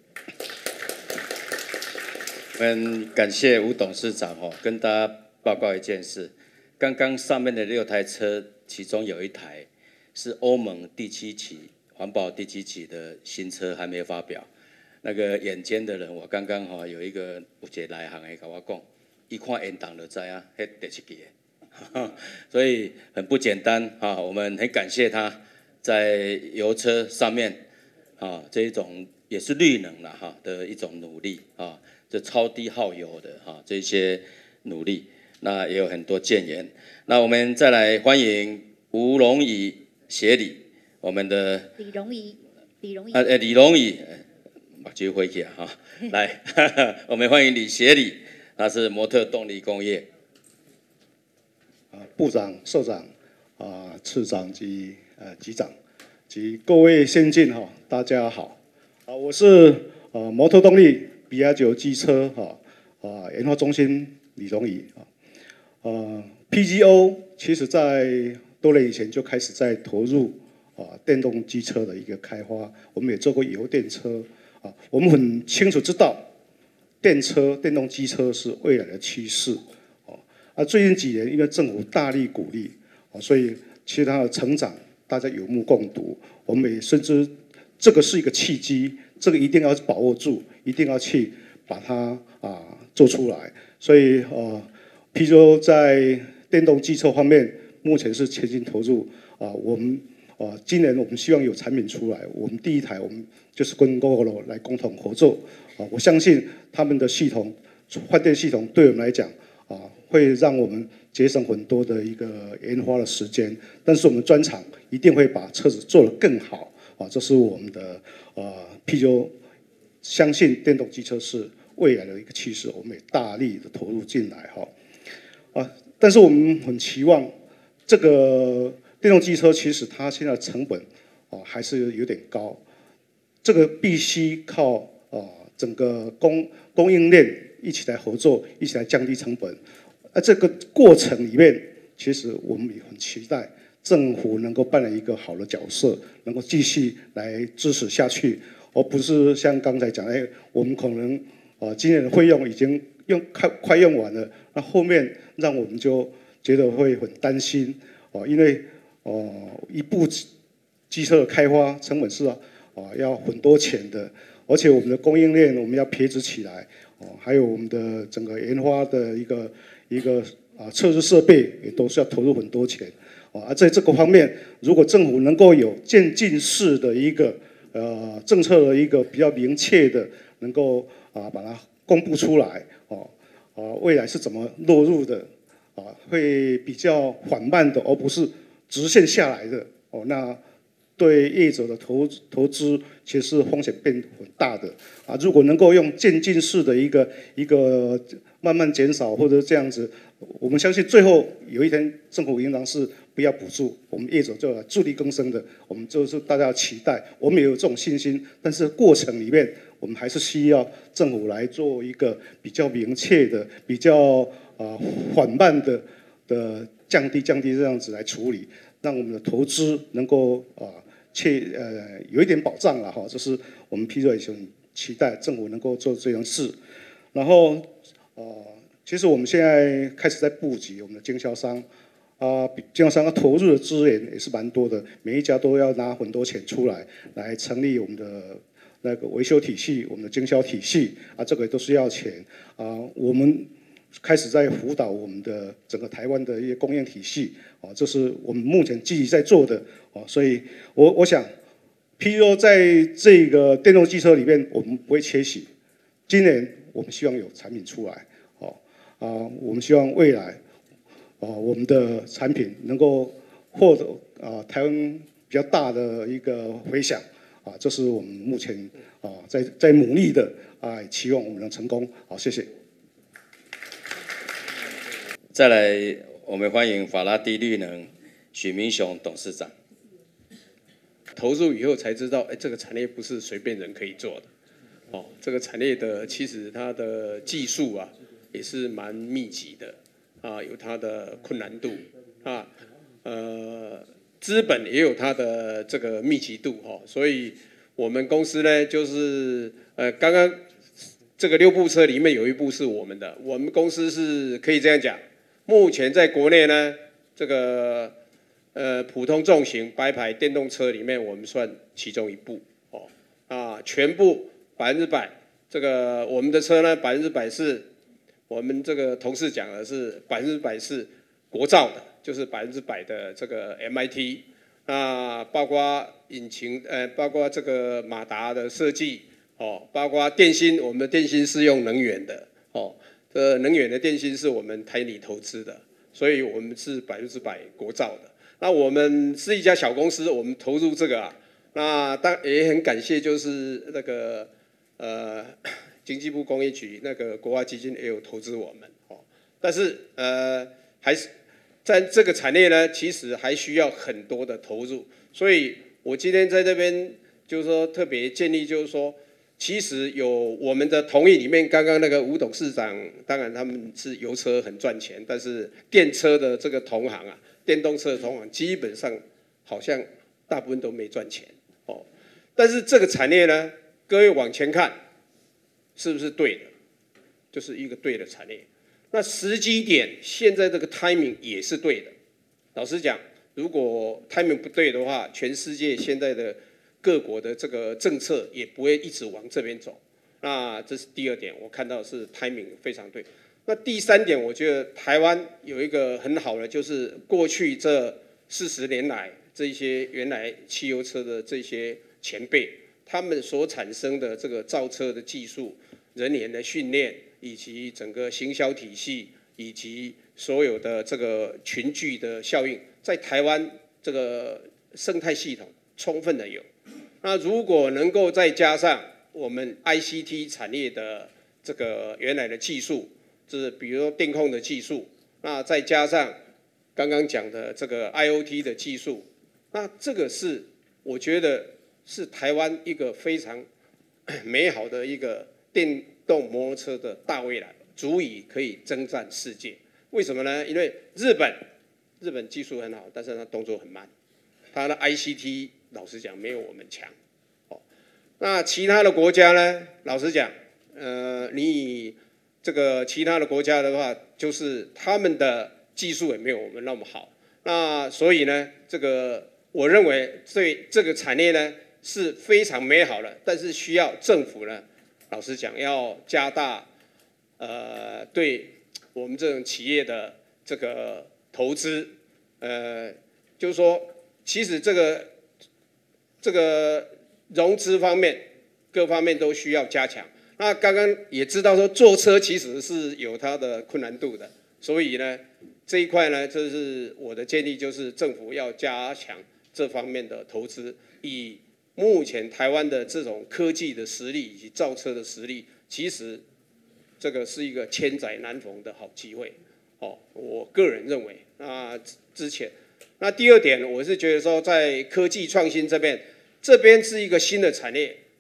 我们感谢吴董事长哦，跟大家报告一件事。刚刚上面的六台车，其中有一台是欧盟第七期环保第七期的新车，还没有发表。那个眼尖的人，我刚刚哈有一个有一个内行的跟我讲，一看延档就知啊，迄第七期的，所以很不简单啊。我们很感谢他在油车上面啊这一种也是绿能了哈的一种努力啊，这超低耗油的哈这些努力。那也有很多建言。那我们再来欢迎吴荣仪协理，我们的李荣仪，李荣仪， 啊，呃，李荣仪，把机会去啊，哈，来，我们欢迎李协理，他是模特动力工业。 啊，部长、社长、啊，次长及呃级长及各位先进哈，大家好。啊，我是呃摩托动力比亚九机车哈啊研发中心李荣仪啊。呃 ，P G O 其实在多年以前就开始在投入啊电动机车的一个开发，我们也做过油电车啊，我们很清楚知道电车、电动机车是未来的趋势啊。啊，最近几年因为政府大力鼓励啊，所以其实它的成长大家有目共睹。我们也深知这个是一个契机，这个一定要把握住，一定要去把它啊做出来。所以呃。P G O 在电动机车方面，目前是全心投入啊。我们啊，今年我们希望有产品出来。我们第一台，我们就是跟 Gogoro 来共同合作啊。我相信他们的系统换电系统对我们来讲啊，会让我们节省很多的一个研发的时间。但是我们专厂一定会把车子做得更好啊。这是我们的啊 P G O 相信电动机车是未来的一个趋势，我们也大力的投入进来哈。啊，但是我们很期望这个电动机车，其实它现在成本啊还是有点高，这个必须靠啊整个供供应链一起来合作，一起来降低成本。啊，这个过程里面，其实我们也很期待政府能够扮演一个好的角色，能够继续来支持下去，而不是像刚才讲，哎，我们可能啊今年的费用已经用快快用完了，那后面让我们就觉得会很担心哦，因为哦一部机车的开发成本是啊要很多钱的，而且我们的供应链我们要培植起来哦，还有我们的整个研发的一个一个啊测试设备也都是要投入很多钱哦，而在这个方面，如果政府能够有渐进式的一个呃政策的一个比较明确的，能够啊把它公布出来哦，啊未来是怎么落入的啊，会比较缓慢的，而不是直线下来的哦。那对业者的投投资其实是风险变很大的啊。如果能够用渐进式的一个一个慢慢减少或者这样子，我们相信最后有一天政府应当是不要补助，我们业者就要自力更生的。我们就是大家期待，我们也有这种信心，但是过程里面。 我们还是需要政府来做一个比较明确的、比较啊缓慢的的降低降低这样子来处理，让我们的投资能够啊确呃有一点保障了哈。这是我们 P 瑞也很期待政府能够做这样事。然后呃，其实我们现在开始在布局我们的经销商。啊，经销商要投入的资源也是蛮多的，每一家都要拿很多钱出来，来成立我们的那个维修体系、我们的经销体系啊，这个都是要钱啊。我们开始在辅导我们的整个台湾的一些供应体系啊，这是我们目前积极在做的啊。所以我我想 ，P U 在这个电动机车里面，我们不会缺席。今年我们希望有产品出来，哦啊，我们希望未来。啊，我们的产品能够获得啊台湾比较大的一个回响啊，这是我们目前啊在在努力的啊，期望我们能成功。好，谢谢。 再来，我们欢迎法拉第绿能许明雄董事长。 投入以后才知道，哎，这个产业不是随便人可以做的。哦，这个产业的其实它的技术啊也是蛮密集的。啊，有它的困难度啊，呃，资本也有它的这个密集度哈、哦，所以我们公司呢，就是呃，刚刚这个六部车里面有一部是我们的，我们公司是可以这样讲，目前在国内呢，这个呃普通重型白牌电动车里面，我们算其中一部哦，啊，全部百分之百，这个我们的车呢，百分之百是。我们这个同事讲的是百分之百是国造的，就是百分之百的这个 M I T， 那包括引擎，呃，包括这个马达的设计，哦，包括电芯，我们的电芯是用能源的，哦，这能源的电芯是我们台泥投资的，所以我们是百分之百国造的。那我们是一家小公司，我们投入这个啊，那当也很感谢，就是那个呃。经济部工业局那个国外基金也有投资我们哦，但是呃还是在这个产业呢，其实还需要很多的投入，所以我今天在这边就是说特别建议，就是说，其实有我们的同意里面，刚刚那个吴董事长，当然他们是油车很赚钱，但是电车的这个同行啊，电动车的同行基本上好像大部分都没赚钱哦，但是这个产业呢，各位往前看。是不是对的？就是一个对的产业。那时机点，现在这个 timing 也是对的。老实讲，如果 timing 不对的话，全世界现在的各国的这个政策也不会一直往这边走。那这是第二点，我看到是 timing 非常对。那第三点，我觉得台湾有一个很好的，就是过去这四十年来，这些原来汽油车的这些前辈。他们所产生的这个造车的技术、人员的训练，以及整个行销体系，以及所有的这个群聚的效应，在台湾这个生态系统充分的有。那如果能够再加上我们 I C T 产业的这个原来的技术，就是比如说电控的技术，那再加上刚刚讲的这个 I O T 的技术，那这个是我觉得。是台湾一个非常美好的一个电动摩托车的大未来，足以可以征战世界。为什么呢？因为日本，日本技术很好，但是它动作很慢，它的 I C T 老实讲没有我们强。哦，那其他的国家呢？老实讲，呃，你以这个其他的国家的话，就是他们的技术也没有我们那么好。那所以呢，这个我认为对这个产业呢。是非常美好的，但是需要政府呢，老实讲要加大，呃，对我们这种企业的这个投资，呃，就是说，其实这个这个融资方面各方面都需要加强。那刚刚也知道说，坐车其实是有它的困难度的，所以呢，这一块呢，这是我的建议，就是政府要加强这方面的投资，以目前台湾的这种科技的实力以及造车的实力，其实这个是一个千载难逢的好机会。哦，我个人认为，那之前，那第二点，我是觉得说，在科技创新这边，这边是一个新的产业，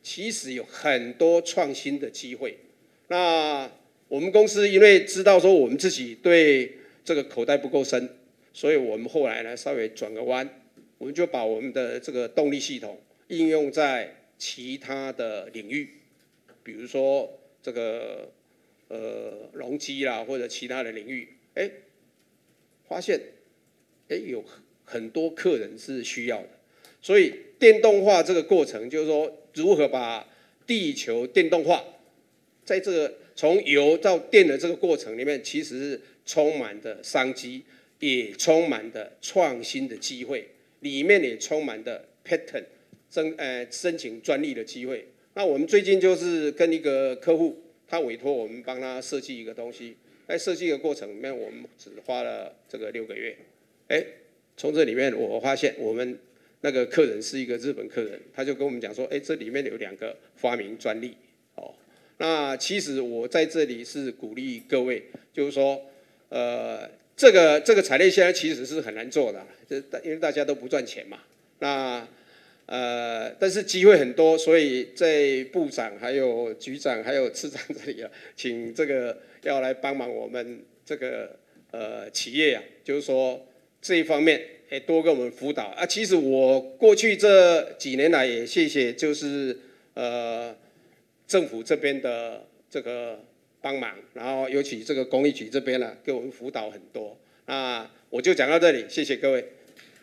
其实有很多创新的机会。那我们公司因为知道说我们自己对这个口袋不够深，所以我们后来呢稍微转个弯，我们就把我们的这个动力系统应用在其他的领域，比如说这个呃容积啦，或者其他的领域，哎，发现哎有很多客人是需要的，所以电动化这个过程就是说如何把地球电动化，在这个从油到电的这个过程里面，其实是充满的商机，也充满的创新的机会，里面也充满的 patent 申呃申请专利的机会。那我们最近就是跟一个客户，他委托我们帮他设计一个东西，在设计的过程里面，我们只花了这个六个月。哎，从这里面我发现我们那个客人是一个日本客人，他就跟我们讲说，哎，这里面有两个发明专利。哦，那其实我在这里是鼓励各位，就是说，呃，这个这个产业现在其实是很难做的，这因为大家都不赚钱嘛。那呃，但是机会很多，所以在部长、还有局长、还有次长这里啊，请这个要来帮忙我们这个呃企业啊，就是说这一方面，哎，多跟我们辅导啊。其实我过去这几年来也谢谢，就是呃政府这边的这个帮忙，然后尤其这个公益局这边呢、啊，给我们辅导很多。那我就讲到这里，谢谢各位。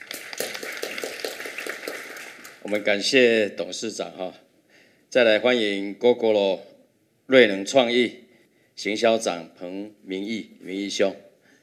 我们感谢董事长哈，再来欢迎 Gogoro 瑞能创意行销长彭明义，明义兄。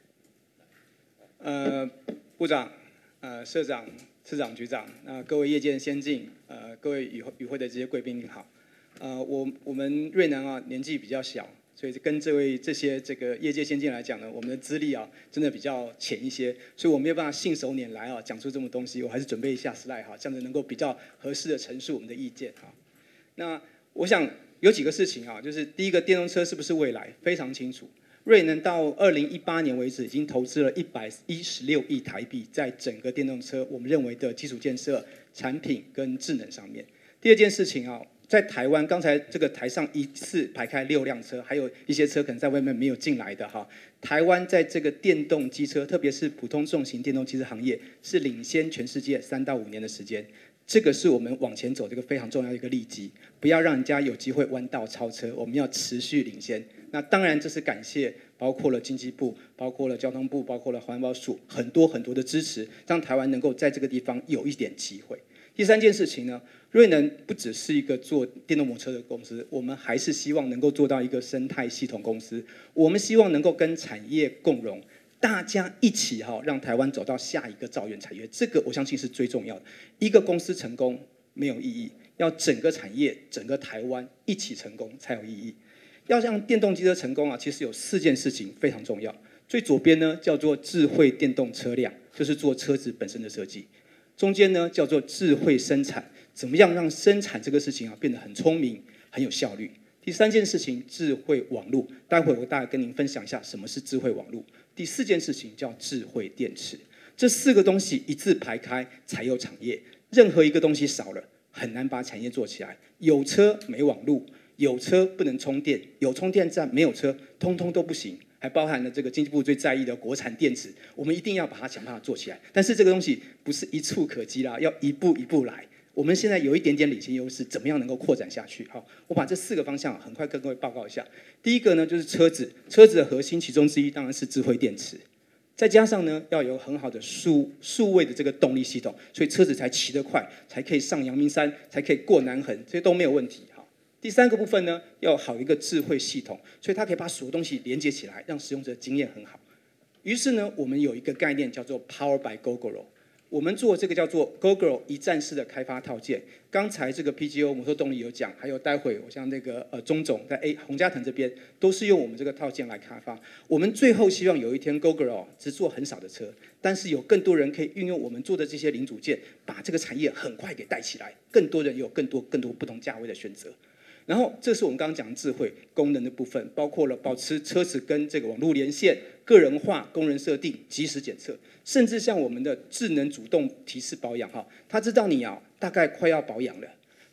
呃，部长、呃社长、次长、局长，那、呃、各位业界的先进，呃各位与会与会的这些贵宾您好。呃，我我们瑞能啊年纪比较小，所以跟这位这些这个业界先进来讲呢，我们的资历啊真的比较浅一些，所以我没有办法信手拈来啊讲出这么东西，我还是准备一下 slide 哈，这样子能够比较合适的陈述我们的意见哈。那我想有几个事情啊，就是第一个，电动车是不是未来？非常清楚，瑞能到二零一八年为止已经投资了一百一十六亿台币在整个电动车我们认为的基础建设、产品跟智能上面。第二件事情啊。在台湾，刚才这个台上一次排开六辆车，还有一些车可能在外面没有进来的哈。台湾在这个电动机车，特别是普通重型电动机车行业，是领先全世界三到五年的时间。这个是我们往前走这个非常重要的一个利基，不要让人家有机会弯道超车，我们要持续领先。那当然这是感谢包括了经济部、包括了交通部、包括了环保署很多很多的支持，让台湾能够在这个地方有一点机会。第三件事情呢，瑞能不只是一个做电动摩托车的公司，我们还是希望能够做到一个生态系统公司。我们希望能够跟产业共荣，大家一起哈，让台湾走到下一个造园产业。这个我相信是最重要的。一个公司成功没有意义，要整个产业、整个台湾一起成功才有意义。要让电动机车成功啊，其实有四件事情非常重要。最左边呢叫做智慧电动车辆，就是做车子本身的设计。中间呢叫做智慧生产，怎么样让生产这个事情啊变得很聪明、很有效率。第三件事情，智慧网络，待会我大概跟您分享一下什么是智慧网络。第四件事情叫智慧电池，这四个东西一字排开才有产业，任何一个东西少了，很难把产业做起来。有车没网络，有车不能充电，有充电站没有车，通通都不行。还包含了这个经济部最在意的国产电池，我们一定要把它想办法做起来。但是这个东西不是一触可及啦，要一步一步来。我们现在有一点点领先优势，怎么样能够扩展下去？好，我把这四个方向很快跟各位报告一下。第一个呢，就是车子，车子的核心其中之一当然是智慧电池，再加上呢要有很好的数数位的这个动力系统，所以车子才骑得快，才可以上阳明山，才可以过南横，这些都没有问题。第三个部分呢，要有好一个智慧系统，所以它可以把所有东西连接起来，让使用者经验很好。于是呢，我们有一个概念叫做 Power by Gogoro， 我们做这个叫做 Gogoro 一站式的开发套件。刚才这个 P G O 摩托动力有讲，还有待会我像那个呃钟总在 A 洪家腾这边，都是用我们这个套件来开发。我们最后希望有一天 Gogoro 只做很少的车，但是有更多人可以运用我们做的这些零组件，把这个产业很快给带起来，更多人有更多更多不同价位的选择。然后，这是我们刚刚讲的智慧功能的部分，包括了保持车子跟这个网络连线、个人化、功能设定、即时检测，甚至像我们的智能主动提示保养哈，它知道你啊大概快要保养了，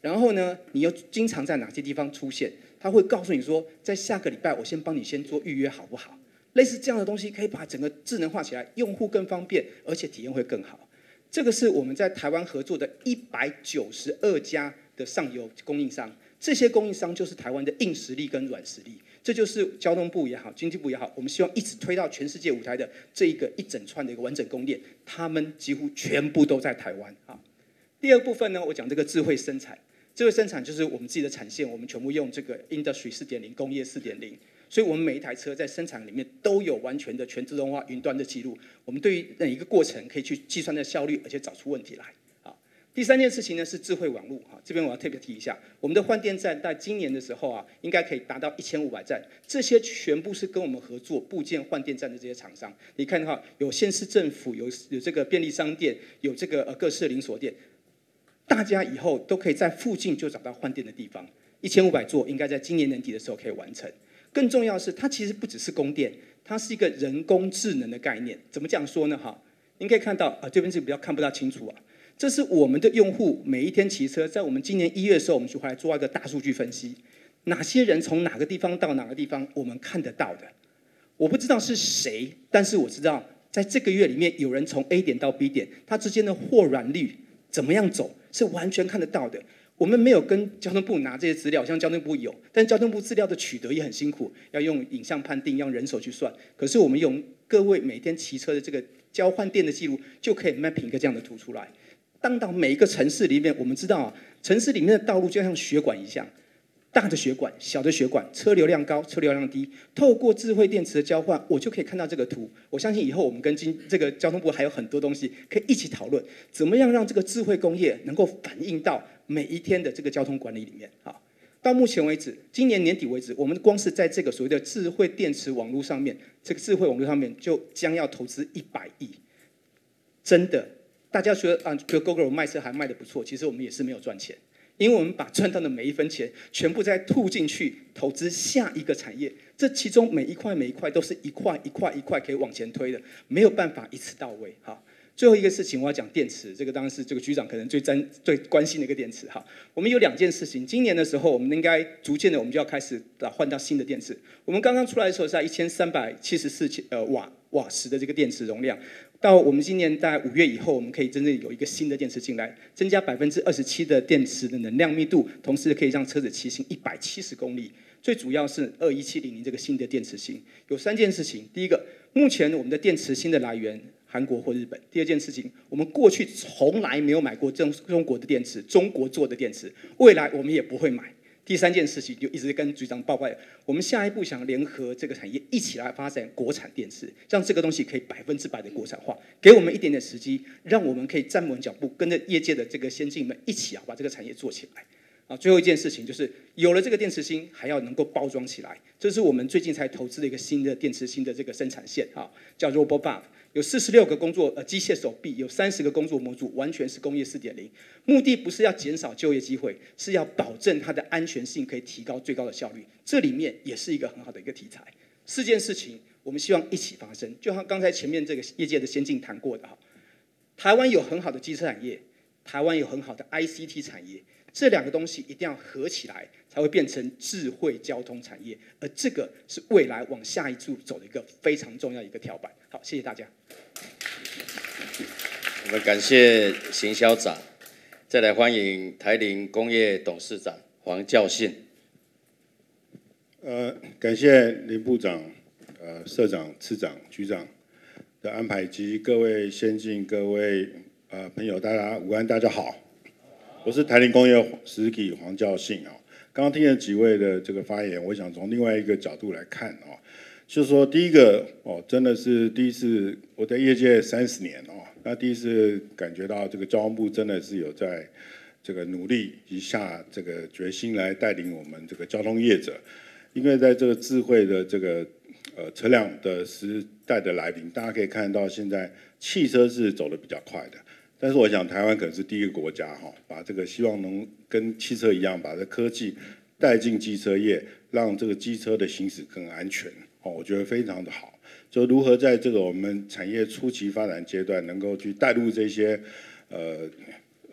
然后呢，你又经常在哪些地方出现，他会告诉你说，在下个礼拜我先帮你先做预约好不好？类似这样的东西，可以把整个智能化起来，用户更方便，而且体验会更好。这个是我们在台湾合作的一百九十二家的上游供应商，这些供应商就是台湾的硬实力跟软实力。这就是交通部也好，经济部也好，我们希望一直推到全世界舞台的这一个一整串的一个完整供应链，他们几乎全部都在台湾啊。第二部分呢，我讲这个智慧生产，智慧生产就是我们自己的产线，我们全部用这个 Industry 四点零、工业四点零，所以我们每一台车在生产里面都有完全的全自动化云端的记录，我们对于每一个过程可以去计算的效率，而且找出问题来。第三件事情呢是智慧网络，哈，这边我要特别提一下，我们的换电站在今年的时候啊，应该可以达到一千五百站，这些全部是跟我们合作部件换电站的这些厂商。你看的话，有县市政府，有有这个便利商店，有这个呃各式的连锁店，大家以后都可以在附近就找到换电的地方。一千五百座应该在今年年底的时候可以完成。更重要的是，它其实不只是供电，它是一个人工智能的概念。怎么讲说呢？哈，您可以看到啊，这边是比较看不大清楚啊。这是我们的用户每一天骑车，在我们今年一月的时候，我们就回来做一个大数据分析，哪些人从哪个地方到哪个地方，我们看得到的。我不知道是谁，但是我知道，在这个月里面，有人从 A 点到 B 点，它之间的货软率怎么样走，是完全看得到的。我们没有跟交通部拿这些资料，像交通部有，但交通部资料的取得也很辛苦，要用影像判定，要人手去算。可是我们用各位每天骑车的这个交换电的记录，就可以 mapping 一个这样的图出来。当到每一个城市里面，我们知道啊，城市里面的道路就像血管一样，大的血管、小的血管，车流量高、车流量低。透过智慧电池的交换，我就可以看到这个图。我相信以后我们跟经这个交通部还有很多东西可以一起讨论，怎么样让这个智慧工业能够反映到每一天的这个交通管理里面啊。到目前为止，今年年底为止，我们光是在这个所谓的智慧电池网络上面，这个智慧网络上面就将要投资一百亿，真的。大家觉得啊，觉得 Gogoro 卖车还卖得不错，其实我们也是没有赚钱，因为我们把赚到的每一分钱全部再吐进去投资下一个产业，这其中每一块每一块都是一块一块一块可以往前推的，没有办法一次到位。好，最后一个事情我要讲电池，这个当然是这个局长可能最担最关心的一个电池。好，我们有两件事情，今年的时候我们应该逐渐的我们就要开始换到新的电池。我们刚刚出来的时候是在一千三百七十四呃瓦瓦时的这个电池容量。到我们今年大概五月以后，我们可以真正有一个新的电池进来，增加百分之二十七的电池的能量密度，同时可以让车子骑行一百七十公里。最主要是二一七零零这个新的电池芯有三件事情：第一个，目前我们的电池芯的来源韩国或日本；第二件事情，我们过去从来没有买过中中国的电池，中国做的电池，未来我们也不会买。第三件事情就一直跟局长报告，我们下一步想联合这个产业一起来发展国产电池，让这个东西可以百分之百的国产化，给我们一点点时机，让我们可以站稳脚步，跟着业界的这个先进们一起啊把这个产业做起来。啊，最后一件事情就是有了这个电池芯，还要能够包装起来，这是我们最近才投资的一个新的电池芯的这个生产线啊，叫 RoboBuff。有四十六个工作呃机械手臂，有三十个工作模组，完全是工业四点零。目的不是要减少就业机会，是要保证它的安全性可以提高最高的效率。这里面也是一个很好的一个题材。四件事情我们希望一起发生，就像刚才前面这个业界的先进谈过的哈，台湾有很好的机车产业，台湾有很好的 I C T 产业，这两个东西一定要合起来，才会变成智慧交通产业，而这个是未来往下一步走的一个非常重要的一个跳板。好，谢谢大家。 我们感谢行销长，再来欢迎台铃工业董事长黄教信。 呃，感谢林部长、呃社长、次长、局长的安排，及各位先进、各位呃朋友，大家午安，大家好，我是台铃工业实体黄教信啊。刚刚听了几位的这个发言，我想从另外一个角度来看啊。就是说，第一个哦，真的是第一次，我在业界三十年哦，那第一次感觉到这个交通部真的是有在这个努力一下这个决心来带领我们这个交通业者，因为在这个智慧的这个呃车辆的时代的来临，大家可以看到现在汽车是走得比较快的，但是我想台湾可能是第一个国家哈，把这个希望能跟汽车一样，把这科技带进机车业，让这个机车的行驶更安全。哦，我觉得非常的好。就如何在这个我们产业初期发展阶段，能够去带入这些呃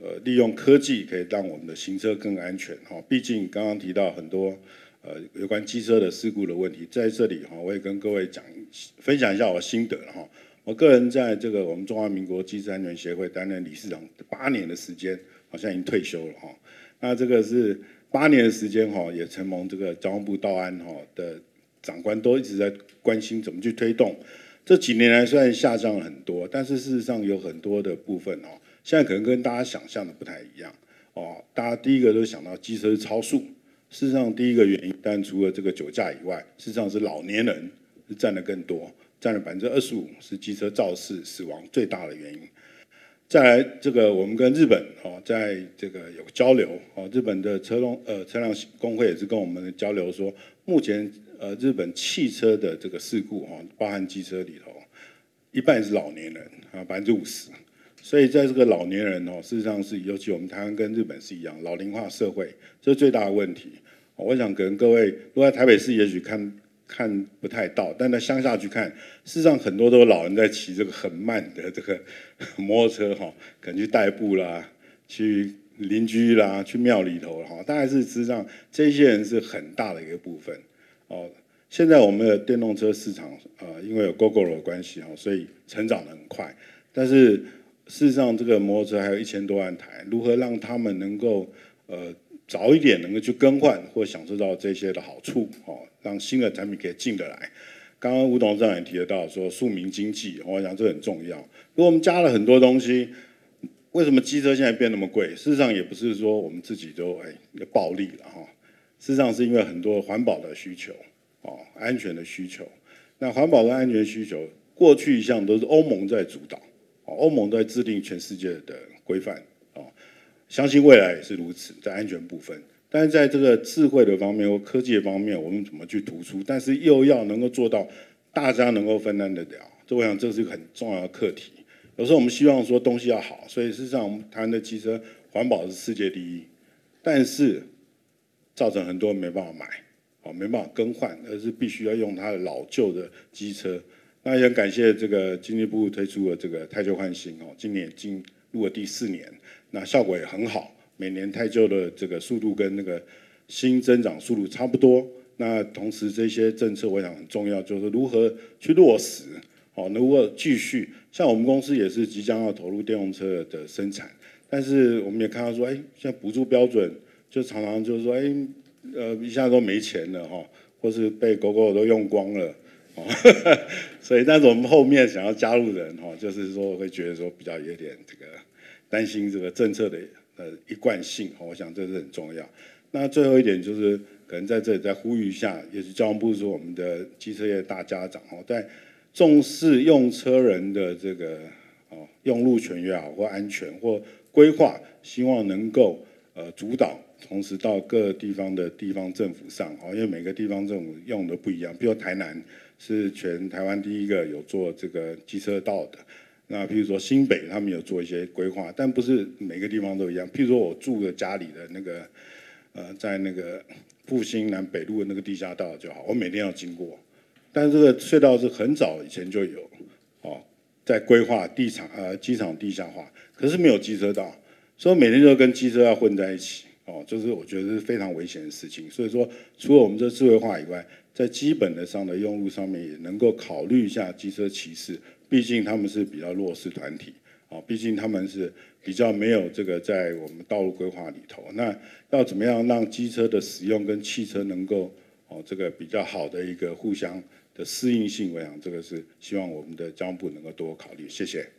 呃利用科技可以让我们的行车更安全哈。毕竟刚刚提到很多呃有关机车的事故的问题，在这里哈，我也跟各位讲分享一下我的心得哈。我个人在这个我们中华民国机车安全协会担任理事长八年的时间，好像已经退休了哈。那这个是八年的时间哈，也承蒙这个交通部道安哈的长官都一直在关心怎么去推动。这几年来虽然下降了很多，但是事实上有很多的部分哦，现在可能跟大家想象的不太一样哦。大家第一个都想到机车是超速，事实上第一个原因，但除了这个酒驾以外，事实上是老年人是占的更多。占了百分之二十五，是机车肇事死亡最大的原因。再来，这个我们跟日本哦，在这个有交流哦，日本的车龙呃车辆工会也是跟我们交流说，目前呃日本汽车的这个事故哦，包含机车里头，一半是老年人啊，百分之五十。所以在这个老年人哦，事实上是，尤其我们台湾跟日本是一样，老龄化社会，这是最大的问题。我想可能各位如果在台北市，也许看。看不太到，但在乡下去看，事实上很多都有老人在骑这个很慢的这个摩托车哈，可能去代步啦，去邻居啦，去庙里头哈，大概是事实上这些人是很大的一个部分哦。现在我们的电动车市场呃，因为有 Gogoro 的关系哈，所以成长得很快，但是事实上这个摩托车还有一千多万台，如何让他们能够呃早一点能够去更换或享受到这些的好处哦？让新的产品可以进得来。刚刚吴董事长也提得到说庶民经济，我想这很重要。如果我们加了很多东西，为什么机车现在变那么贵？事实上也不是说我们自己都哎暴利了哈，事实上是因为很多环保的需求哦，安全的需求。那环保跟安全需求，过去一向都是欧盟在主导，欧盟在制定全世界的规范哦，相信未来也是如此，在安全部分。但是在这个智慧的方面或科技的方面，我们怎么去突出？但是又要能够做到大家能够分担得了，这我想这是一个很重要的课题。有时候我们希望说东西要好，所以事实上我们台湾的机车环保是世界第一，但是造成很多人没办法买，哦，没办法更换，而是必须要用它的老旧的机车。那也很感谢这个经济部推出了这个汰旧换新哦，今年进入了第四年，那效果也很好。每年汰旧的这个速度跟那个新增长速度差不多。那同时这些政策我想很重要，就是如何去落实，好，如何继续。像我们公司也是即将要投入电动车的生产，但是我们也看到说，哎，现在补助标准就常常就是说，哎，呃，一下都没钱了哈，或是被狗狗都用光了。哦，所以但是我们后面想要加入的人哈，就是说会觉得说比较有点这个担心这个政策的。呃，一贯性，我想这是很重要。那最后一点就是，可能在这里再呼吁一下，也是交通部是我们的机车业大家长哦，在重视用车人的这个哦用路权也好，或安全或规划，希望能够呃主导，同时到各地方的地方政府上哦，因为每个地方政府用的不一样，比如台南是全台湾第一个有做这个机车道的。那譬如说新北，他们有做一些规划，但不是每个地方都一样。譬如说我住的家里的那个，呃，在那个复兴南北路的那个地下道就好，我每天要经过。但是这个隧道是很早以前就有，哦，在规划地场呃机场地下化，可是没有机车道，所以每天就跟机车要混在一起，哦，就是我觉得是非常危险的事情。所以说，除了我们这智慧化以外，在基本的上的用路上面也能够考虑一下机车骑士。毕竟他们是比较弱势团体，啊，毕竟他们是比较没有这个在我们道路规划里头。那要怎么样让机车的使用跟汽车能够哦这个比较好的一个互相的适应性？我想这个是希望我们的交通部能够多考虑。谢谢。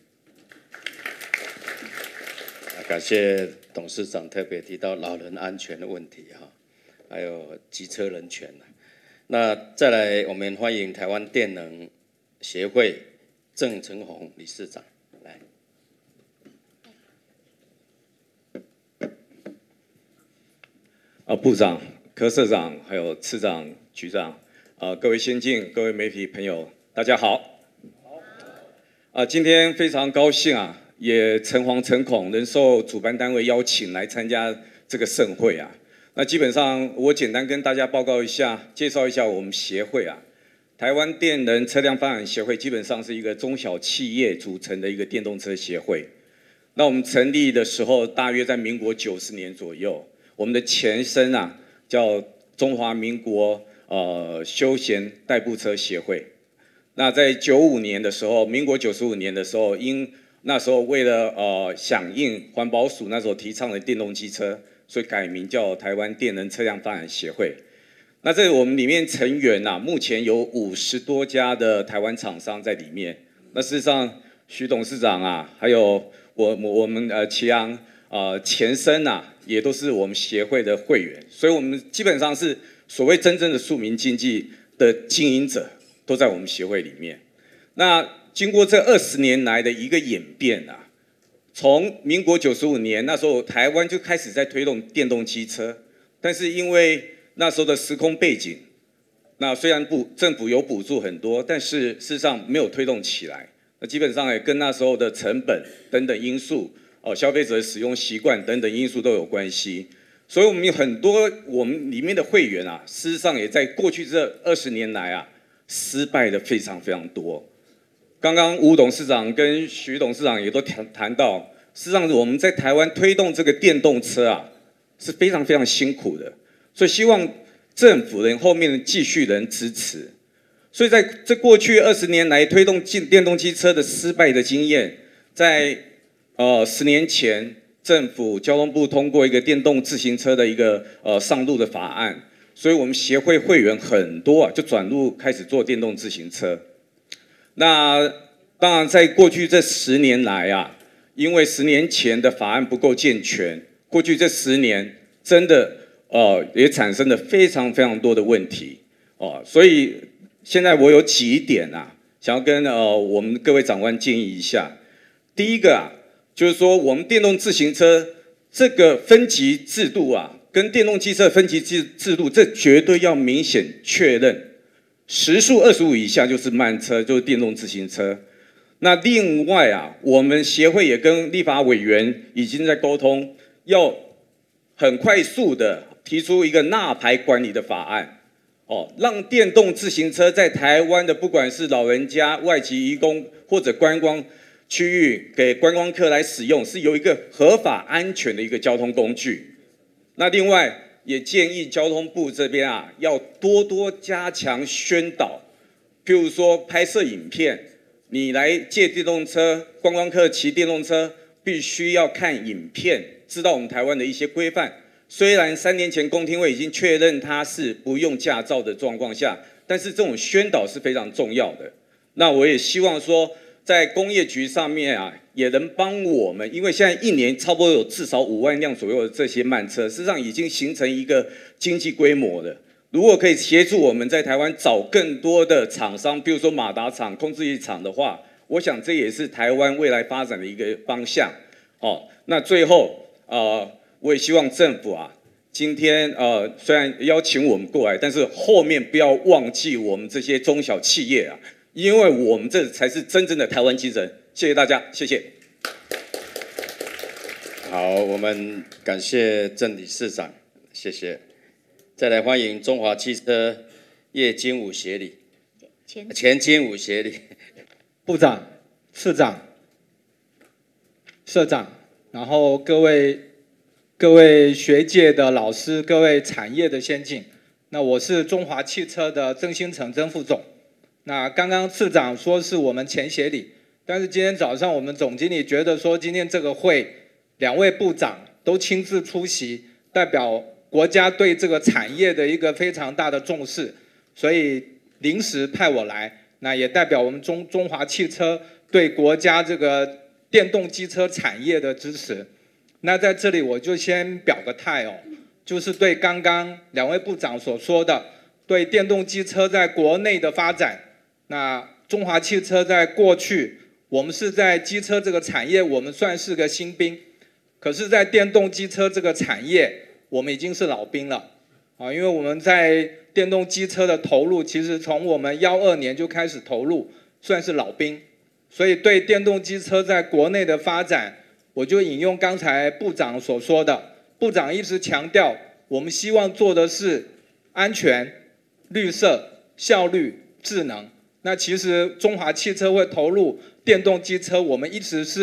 感谢董事长特别提到老人安全的问题哈，还有机车人权。那再来，我们欢迎台湾电能协会。郑成宏理事长来， 啊，部长、科社长，还有次长、局长，啊，各位先进、各位媒体朋友，大家好。啊，今天非常高兴啊，也诚惶诚恐，能受主办单位邀请来参加这个盛会啊。那基本上，我简单跟大家报告一下，介绍一下我们协会啊。台湾电能车辆发展协会基本上是一个中小企业组成的一个电动车协会。 那我们成立的时候，大约在民国九十年左右。我们的前身啊，叫中华民国呃休闲代步车协会。那在九五年的时候，民国九十五年的时候，因那时候为了呃响应环保署那时候提倡的电动机车，所以改名叫台湾电能车辆发展协会。那这我们里面成员啊，目前有五十多家的台湾厂商在里面。那事实上，徐董事长啊，还有我我们呃祁昂呃前身啊，也都是我们协会的会员，所以我们基本上是所谓真正的庶民经济的经营者，都在我们协会里面。那经过这二十年来的一个演变啊，从民国九十五年那时候，台湾就开始在推动电动机车，但是因为那时候的时空背景，那虽然补政府有补助很多，但是事实上没有推动起来。那基本上也跟那时候的成本等等因素，哦，消费者的使用习惯等等因素都有关系。所以我们有很多我们里面的会员啊，事实上也在过去这二十年来啊，失败的非常非常多。刚刚吴董事长跟徐董事长也都谈谈到，事实上我们在台湾推动这个电动车啊，是非常非常辛苦的。所以希望政府人后面继续能支持。所以在这过去二十年来推动电动机车的失败的经验，在呃十年前，政府交通部通过一个电动自行车的一个呃上路的法案，所以我们协会会员很多啊，就转入开始做电动自行车。那当然，在过去这十年来啊，因为十年前的法案不够健全，过去这十年真的。呃，也产生了非常非常多的问题哦，所以现在我有几点啊，想要跟呃我们各位长官建议一下。第一个啊，就是说我们电动自行车这个分级制度啊，跟电动机车分级制制度，这绝对要明显确认，时速二十五以下就是慢车，就是电动自行车。那另外啊，我们协会也跟立法委员已经在沟通，要很快速的。提出一个纳牌管理的法案，哦，让电动自行车在台湾的不管是老人家、外籍移工或者观光区域给观光客来使用，是有一个合法安全的一个交通工具。那另外也建议交通部这边啊，要多多加强宣导，譬如说拍摄影片，你来借电动车，观光客骑电动车必须要看影片，知道我们台湾的一些规范。虽然三年前公听会已经确认它是不用驾照的状况下，但是这种宣导是非常重要的。那我也希望说，在工业局上面啊，也能帮我们，因为现在一年差不多有至少五万辆左右的这些慢车，事实上已经形成一个经济规模了。如果可以协助我们在台湾找更多的厂商，比如说马达厂、控制器厂的话，我想这也是台湾未来发展的一个方向。哦，那最后呃。我也希望政府啊，今天呃虽然邀请我们过来，但是后面不要忘记我们这些中小企业啊，因为我们这才是真正的台湾精神。谢谢大家，谢谢。 好，我们感谢郑理事长，谢谢。再来欢迎中华汽车叶金武协理，前前金武协理， 部长、次长、社长，然后各位。各位学界的老师，各位产业的先进，那我是中华汽车的曾新成曾副总。那刚刚次长说是我们前协理，但是今天早上我们总经理觉得说今天这个会，两位部长都亲自出席，代表国家对这个产业的一个非常大的重视，所以临时派我来，那也代表我们中中华汽车对国家这个电动机车产业的支持。那在这里我就先表个态哦，就是对刚刚两位部长所说的，对电动机车在国内的发展，那中华汽车在过去，我们是在机车这个产业，我们算是个新兵，可是在电动机车这个产业，我们已经是老兵了啊，因为我们在电动机车的投入，其实从我们幺二年就开始投入，算是老兵，所以对电动机车在国内的发展。我就引用刚才部长所说的，部长一直强调，我们希望做的是安全、绿色、效率、智能。那其实中华汽车会投入电动机车，我们一直是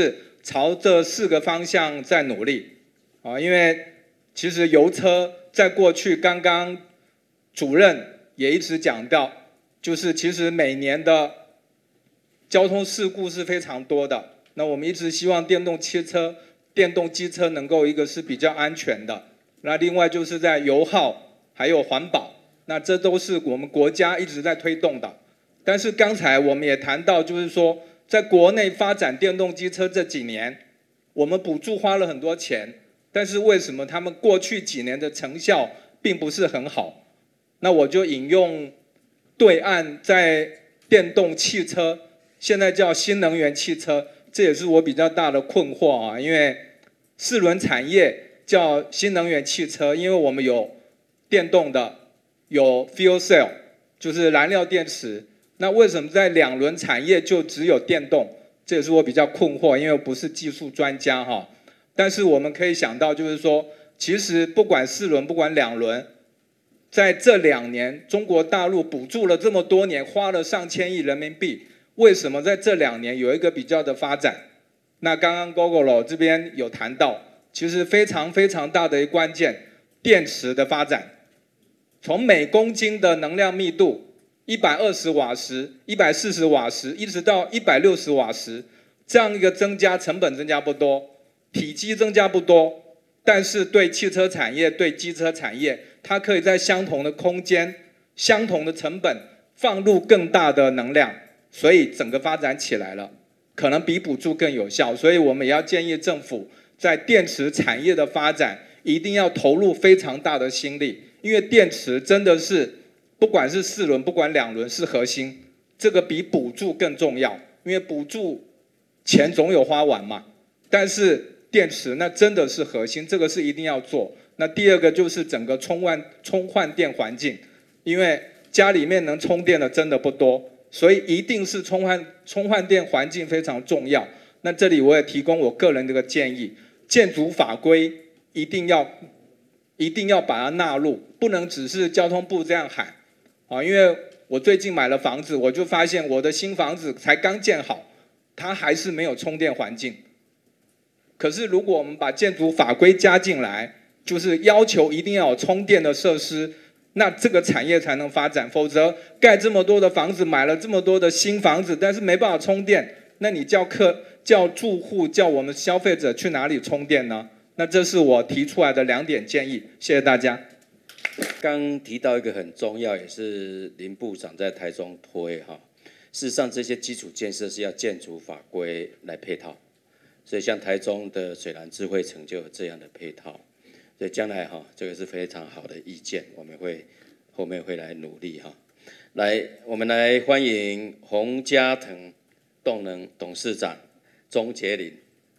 朝这四个方向在努力啊，因为其实油车在过去刚刚主任也一直讲到，就是其实每年的交通事故是非常多的。那我们一直希望电动汽车、电动机车能够一个是比较安全的，那另外就是在油耗还有环保，那这都是我们国家一直在推动的。但是刚才我们也谈到，就是说在国内发展电动机车这几年，我们补助花了很多钱，但是为什么他们过去几年的成效并不是很好？那我就引用对岸在电动汽车，现在叫新能源汽车，这也是我比较大的困惑啊。因为四轮产业叫新能源汽车，因为我们有电动的，有 fuel cell， 就是燃料电池。那为什么在两轮产业就只有电动？这也是我比较困惑，因为我不是技术专家哈。但是我们可以想到，就是说，其实不管四轮，不管两轮，在这两年，中国大陆补助了这么多年，花了上千亿人民币，为什么在这两年有一个比较的发展？那刚刚 Gogoro 这边有谈到，其实非常非常大的一个关键，电池的发展，从每公斤的能量密度一百二十瓦时、一百四十瓦时，一直到一百六十瓦时，这样一个增加，成本增加不多，体积增加不多，但是对汽车产业、对机车产业，它可以在相同的空间、相同的成本放入更大的能量，所以整个发展起来了，可能比补助更有效。所以我们也要建议政府在电池产业的发展一定要投入非常大的心力，因为电池真的是不管是四轮不管两轮是核心，这个比补助更重要，因为补助钱总有花完嘛，但是电池那真的是核心，这个是一定要做。那第二个就是整个充换充换电环境，因为家里面能充电的真的不多，所以一定是充换充换电环境非常重要。那这里我也提供我个人这个建议，建筑法规一定要一定要把它纳入，不能只是交通部这样喊啊。因为我最近买了房子，我就发现我的新房子才刚建好，它还是没有充电环境。可是如果我们把建筑法规加进来，就是要求一定要有充电的设施，那这个产业才能发展。否则盖这么多的房子，买了这么多的新房子，但是没办法充电，那你叫客、叫住户、叫我们消费者去哪里充电呢？那这是我提出来的两点建议，谢谢大家。 刚提到一个很重要，也是林部长在台中推哈。事实上，这些基础建设是要建筑法规来配套，所以像台中的水南智慧城就有这样的配套。所以将来哈，这个是非常好的意见，我们会后面会来努力哈。来，我们来欢迎洪家腾动能董事长钟杰林。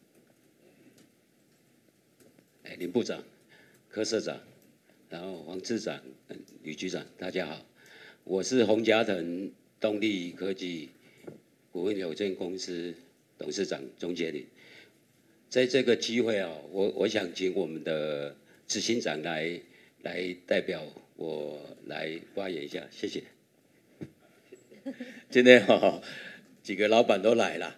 哎，林部长、柯社长，然后黄次长、吕局长，大家好，我是洪家腾动力科技股份有限公司董事长钟杰林。在这个机会啊，我我想请我们的执行长来来代表我来发言一下，谢谢。 今天哈、哦、几个老板都来了，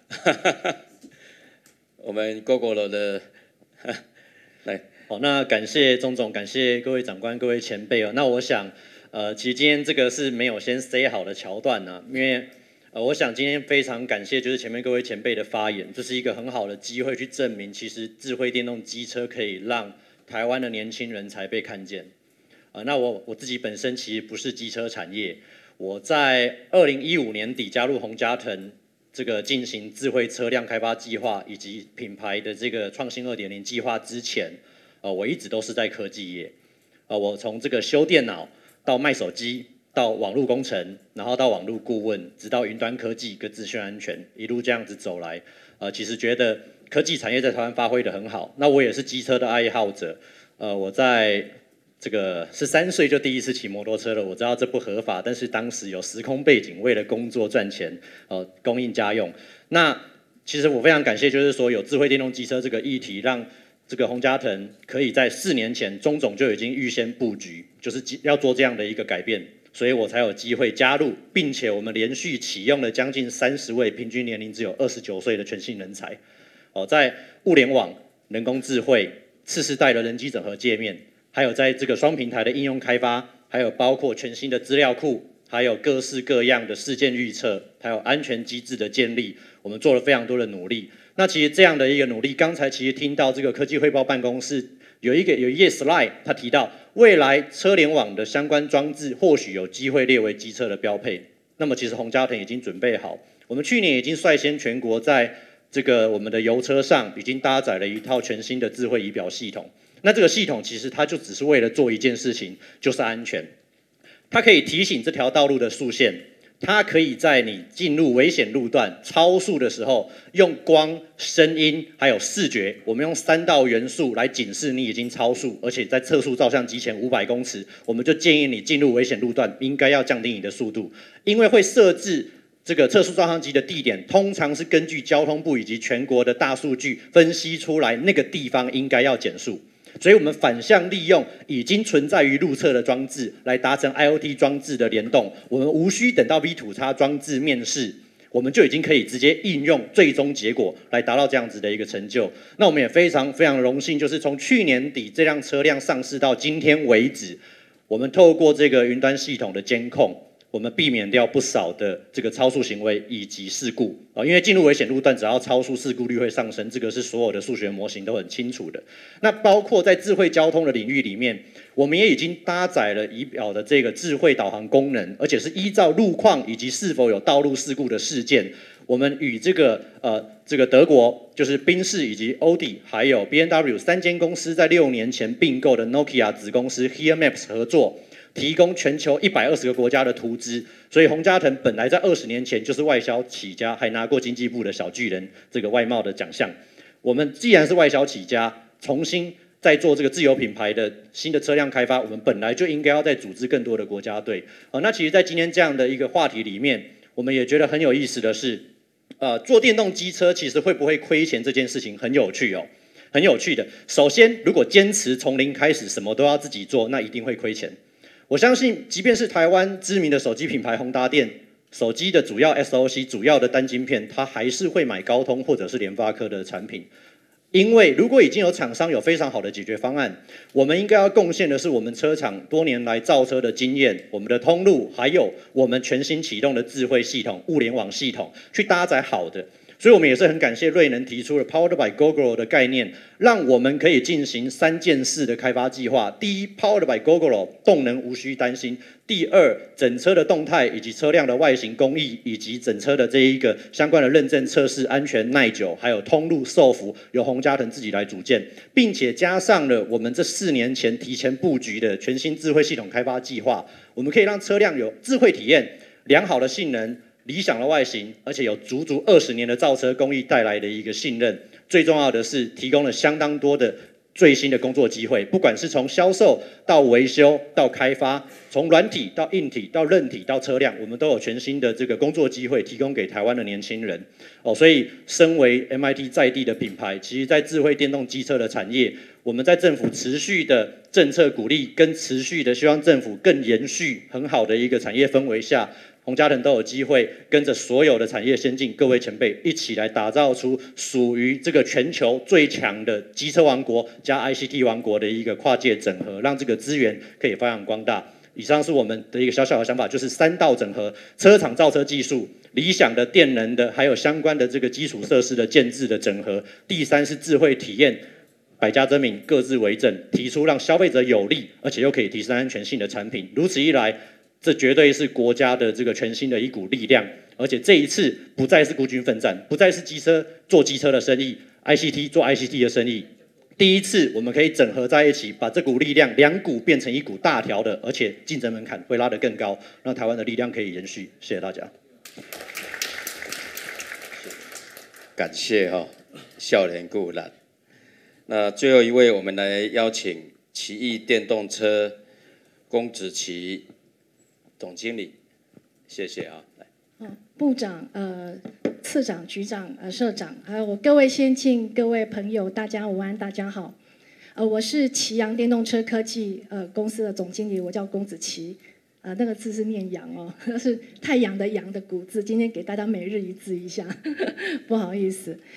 我们 Gogoro 的来。 好，那感谢钟总，感谢各位长官、各位前辈哦。那我想，呃，其实今天这个是没有先 say 好的桥段呢、啊，因为呃，我想今天非常感谢就是前面各位前辈的发言，这是一个很好的机会去证明，其实智慧电动机车可以让台湾的年轻人才被看见。啊、呃，那我我自己本身其实不是机车产业，我在二零一五年底加入洪家腾这个进行智慧车辆开发计划以及品牌的这个创新二点零计划之前，呃，我一直都是在科技业。呃，我从这个修电脑到卖手机，到网络工程，然后到网络顾问，直到云端科技跟资讯安全，一路这样子走来，呃，其实觉得科技产业在台湾发挥得很好。那我也是机车的爱好者，呃，我在这个十三岁就第一次骑摩托车了，我知道这不合法，但是当时有时空背景，为了工作赚钱，呃，供应家用。那其实我非常感谢，就是说有智慧电动机车这个议题，让这个洪家腾可以在四年前，钟总就已经预先布局，就是要做这样的一个改变，所以我才有机会加入，并且我们连续启用了将近三十位，平均年龄只有二十九岁的全新人才。 哦，在物联网、人工智慧、次世代的人机整合界面，还有在这个双平台的应用开发，还有包括全新的资料库，还有各式各样的事件预测，还有安全机制的建立，我们做了非常多的努力。那其实这样的一个努力，刚才其实听到这个科技汇报办公室有一个有一页 slide， 他提到未来车联网的相关装置或许有机会列为机车的标配。那么其实洪嘉腾已经准备好，我们去年已经率先全国在这个我们的油车上已经搭载了一套全新的智慧仪表系统。那这个系统其实它就只是为了做一件事情，就是安全。它可以提醒这条道路的速限，它可以在你进入危险路段超速的时候，用光、声音还有视觉，我们用三道元素来警示你已经超速，而且在测速照相机前五百公尺，我们就建议你进入危险路段应该要降低你的速度，因为会设置这个测速照相机的地点，通常是根据交通部以及全国的大数据分析出来那个地方应该要减速。所以我们反向利用已经存在于路侧的装置，来达成 I O T 装置的联动。我们无需等到 V 土叉装置面世，我们就已经可以直接应用最终结果来达到这样子的一个成就。那我们也非常非常荣幸，就是从去年底这辆车辆上市到今天为止，我们透过这个云端系统的监控，我们避免掉不少的这个超速行为以及事故啊，因为进入危险路段，只要超速，事故率会上升，这个是所有的数学模型都很清楚的。那包括在智慧交通的领域里面，我们也已经搭载了仪表的这个智慧导航功能，而且是依照路况以及是否有道路事故的事件，我们与这个呃这个德国就是宾士以及欧迪还有 B M W 三间公司在六年前并购的 Nokia 子公司 Here Maps 合作。提供全球一百二十个国家的图资，所以洪嘉腾本来在二十年前就是外销起家，还拿过经济部的小巨人这个外贸的奖项。我们既然是外销起家，重新在做这个自有品牌的新的车辆开发，我们本来就应该要再组织更多的国家队。呃、那其实，在今天这样的一个话题里面，我们也觉得很有意思的是，呃，做电动机车其实会不会亏钱这件事情很有趣哦，很有趣的。首先，如果坚持从零开始，什么都要自己做，那一定会亏钱。我相信，即便是台湾知名的手机品牌宏达电，手机的主要 S O C、主要的单晶片，它还是会买高通或者是联发科的产品。因为如果已经有厂商有非常好的解决方案，我们应该要贡献的是我们车厂多年来造车的经验、我们的通路，还有我们全新启动的智慧系统、物联网系统，去搭载好的。所以我们也是很感谢瑞能提出了 Powered by Gogoro 的概念，让我们可以进行三件事的开发计划。第一 ，Powered by Gogoro 动能无需担心；第二，整车的动态以及车辆的外形工艺，以及整车的这一个相关的认证测试、安全耐久，还有通路受服，由洪嘉腾自己来组建，并且加上了我们这四年前提前布局的全新智慧系统开发计划，我们可以让车辆有智慧体验、良好的性能。理想的外形，而且有足足二十年的造车工艺带来的一个信任。最重要的是，提供了相当多的最新的工作机会，不管是从销售到维修到开发，从软体到硬体到韧体到车辆，我们都有全新的这个工作机会提供给台湾的年轻人。哦，所以身为 M I T 在地的品牌，其实在智慧电动机车的产业，我们在政府持续的政策鼓励跟持续的希望政府更延续很好的一个产业氛围下。洪嘉腾都有机会跟着所有的产业先进各位前辈一起来打造出属于这个全球最强的机车王国加 I C T 王国的一个跨界整合，让这个资源可以发扬光大。以上是我们的一个小小的想法，就是三道整合：车厂造车技术、理想的电能的，还有相关的这个基础设施的建制的整合。第三是智慧体验。百家争鸣，各自为政，提出让消费者有利，而且又可以提升安全性的产品。如此一来，这绝对是国家的这个全新的一股力量，而且这一次不再是孤军奋战，不再是机车做机车的生意 ，I C T 做 I C T 的生意。第一次我们可以整合在一起，把这股力量两股变成一股大条的，而且竞争门槛会拉得更高，让台湾的力量可以延续。谢谢大家。 感谢哈、哦，少年固然。那最后一位，我们来邀请奇异电动车龚子琪总经理，谢谢啊。来， 部长、呃，次长、局长、呃，社长，还有各位先进、各位朋友，大家午安，大家好。呃，我是奇阳电动车科技呃公司的总经理，我叫龚子琪。呃，那个字是念阳哦，是太阳的阳的古字。今天给大家每日一字一下，不好意思。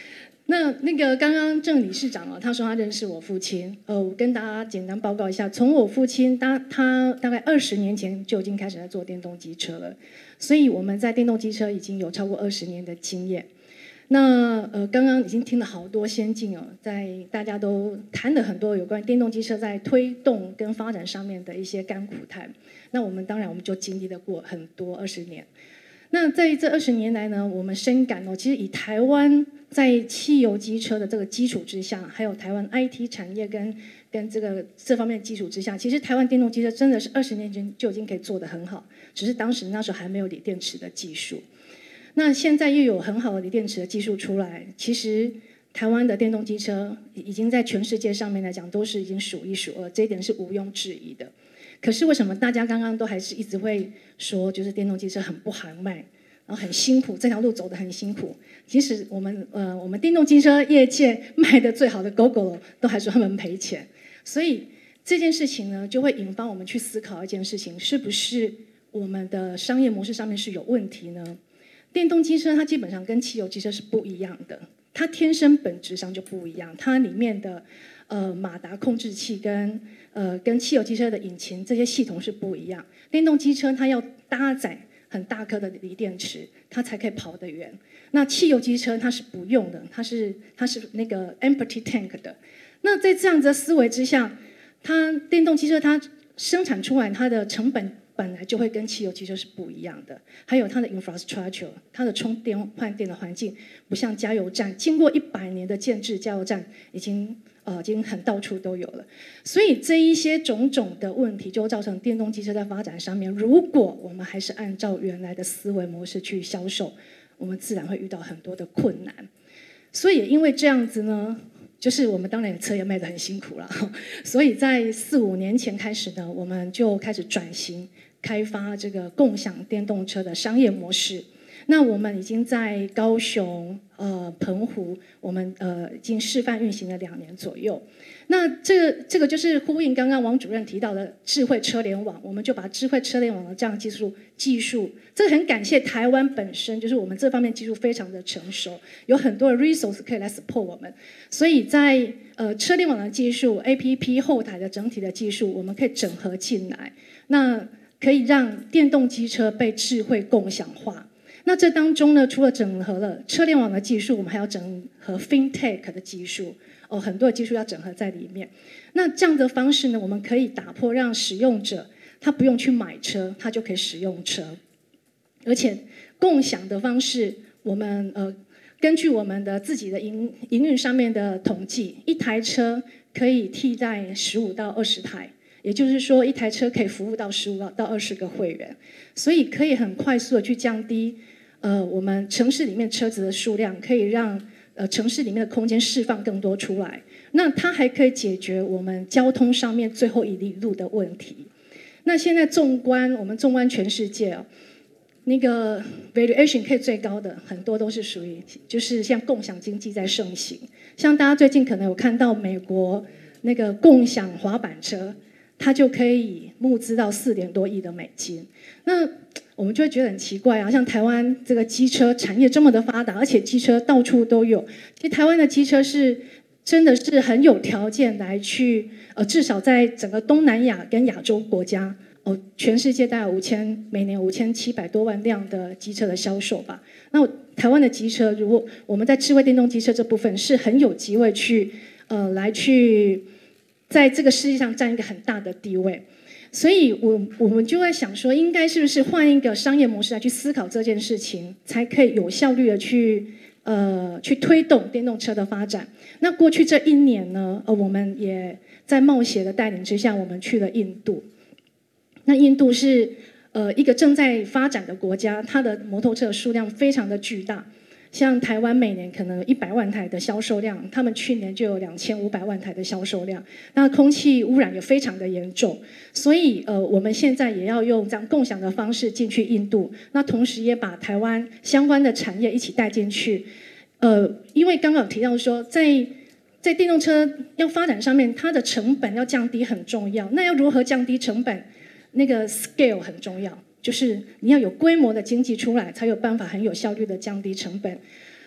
那那个刚刚郑理事长哦，他说他认识我父亲，呃，我跟大家简单报告一下，从我父亲他他大概二十年前就已经开始在做电动机车了，所以我们在电动机车已经有超过二十年的经验。那呃，刚刚已经听了好多先进哦，在大家都谈了很多有关电动机车在推动跟发展上面的一些甘苦谈。那我们当然我们就经历了过很多二十年。那在这二十年来呢，我们深感哦，其实以台湾在汽油机车的这个基础之下，还有台湾 I T 产业跟跟这个这方面的基础之下，其实台湾电动机车真的是二十年前就已经可以做得很好，只是当时那时候还没有锂电池的技术。那现在又有很好的锂电池的技术出来，其实台湾的电动机车已经在全世界上面来讲都是已经数一数二，这一点是毋庸置疑的。可是为什么大家刚刚都还是一直会说，就是电动机车很不好卖，然后很辛苦，这条路走得很辛苦？其实我们呃，我们电动机车业界卖的最好的 Gogoro 都还说他们赔钱，所以这件事情呢，就会引发我们去思考一件事情：是不是我们的商业模式上面是有问题呢？电动机车它基本上跟汽油机车是不一样的，它天生本质上就不一样，它里面的呃马达控制器跟呃跟汽油机车的引擎这些系统是不一样。电动机车它要搭载很大颗的锂电池，它才可以跑得远。那汽油机车它是不用的，它是它是那个 empty tank 的。那在这样子的思维之下，它电动机车它生产出来它的成本本来就会跟汽油机车是不一样的，还有它的 infrastructure， 它的充电换电的环境不像加油站，经过一百年的建制，加油站已经呃已经很到处都有了。所以这一些种种的问题，就会造成电动机车在发展上面，如果我们还是按照原来的思维模式去销售，我们自然会遇到很多的困难。所以也因为这样子呢，就是我们当然也车也卖得很辛苦了，所以在四五年前开始呢，我们就开始转型开发这个共享电动车的商业模式。那我们已经在高雄、呃澎湖，我们呃已经示范运行了两年左右。那这个这个就是呼应刚刚王主任提到的智慧车联网，我们就把智慧车联网的这样技术技术，这个很感谢台湾本身就是我们这方面技术非常的成熟，有很多的 resource 可以来 support 我们，所以在呃车联网的技术、A P P 后台的整体的技术，我们可以整合进来，那可以让电动机车被智慧共享化。那这当中呢，除了整合了车联网的技术，我们还要整合 FinTech 的技术，哦，很多的技术要整合在里面。那这样的方式呢，我们可以打破让使用者他不用去买车，他就可以使用车，而且共享的方式，我们呃根据我们的自己的营营运上面的统计，一台车可以替代十五到二十台。也就是说，一台车可以服务到十五到二十个会员，所以可以很快速的去降低，呃，我们城市里面车子的数量，可以让呃城市里面的空间释放更多出来。那它还可以解决我们交通上面最后一里路的问题。那现在纵观我们纵观全世界哦，那个 valuation 可以最高的很多都是属于就是像共享经济在盛行，像大家最近可能有看到美国那个共享滑板车。它就可以募资到四点多亿的美金，那我们就会觉得很奇怪啊，像台湾这个机车产业这么的发达，而且机车到处都有，其实台湾的机车是真的是很有条件来去，呃，至少在整个东南亚跟亚洲国家，哦，全世界大概五千每年五千七百多万辆的机车的销售吧。那台湾的机车，如果我们在智慧电动机车这部分是很有机会去，呃，来去。在这个世界上占一个很大的地位，所以我我们就在想说，应该是不是换一个商业模式来去思考这件事情，才可以有效率的去呃去推动电动车的发展。那过去这一年呢，呃，我们也在冒险的带领之下，我们去了印度。那印度是呃一个正在发展的国家，它的摩托车数量非常的巨大。像台湾每年可能有一百万台的销售量，他们去年就有两千五百万台的销售量。那空气污染也非常的严重，所以呃，我们现在也要用这样共享的方式进去印度，那同时也把台湾相关的产业一起带进去。呃，因为刚刚有提到说，在在电动车要发展上面，它的成本要降低很重要。那要如何降低成本？那个 scale 很重要。就是你要有规模的经济出来，才有办法很有效率的降低成本。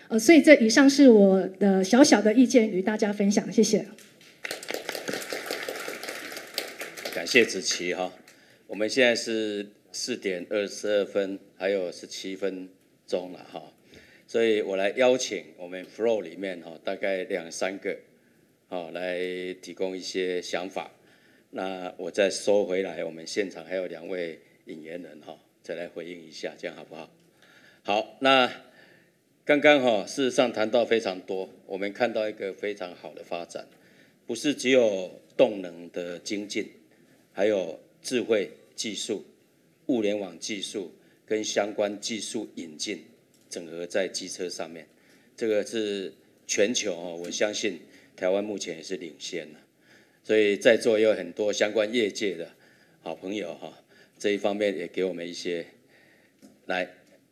呃，所以这以上是我的小小的意见与大家分享，谢谢。 感谢子琪哈，我们现在是四点二十二分，还有十七分钟了哈，所以我来邀请我们 flow 里面哈，大概两三个，好来提供一些想法。那我再收回来，我们现场还有两位引言人哈，再来回应一下，这样好不好？好，那刚刚哈，事实上谈到非常多，我们看到一个非常好的发展，不是只有动能的精进，还有智慧技术、物联网技术跟相关技术引进，整合在机车上面，这个是全球哈，我相信台湾目前也是领先的。所以在座也有很多相关业界的好朋友哈，这一方面也给我们一些，来，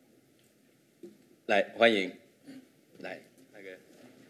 来欢迎，来那个，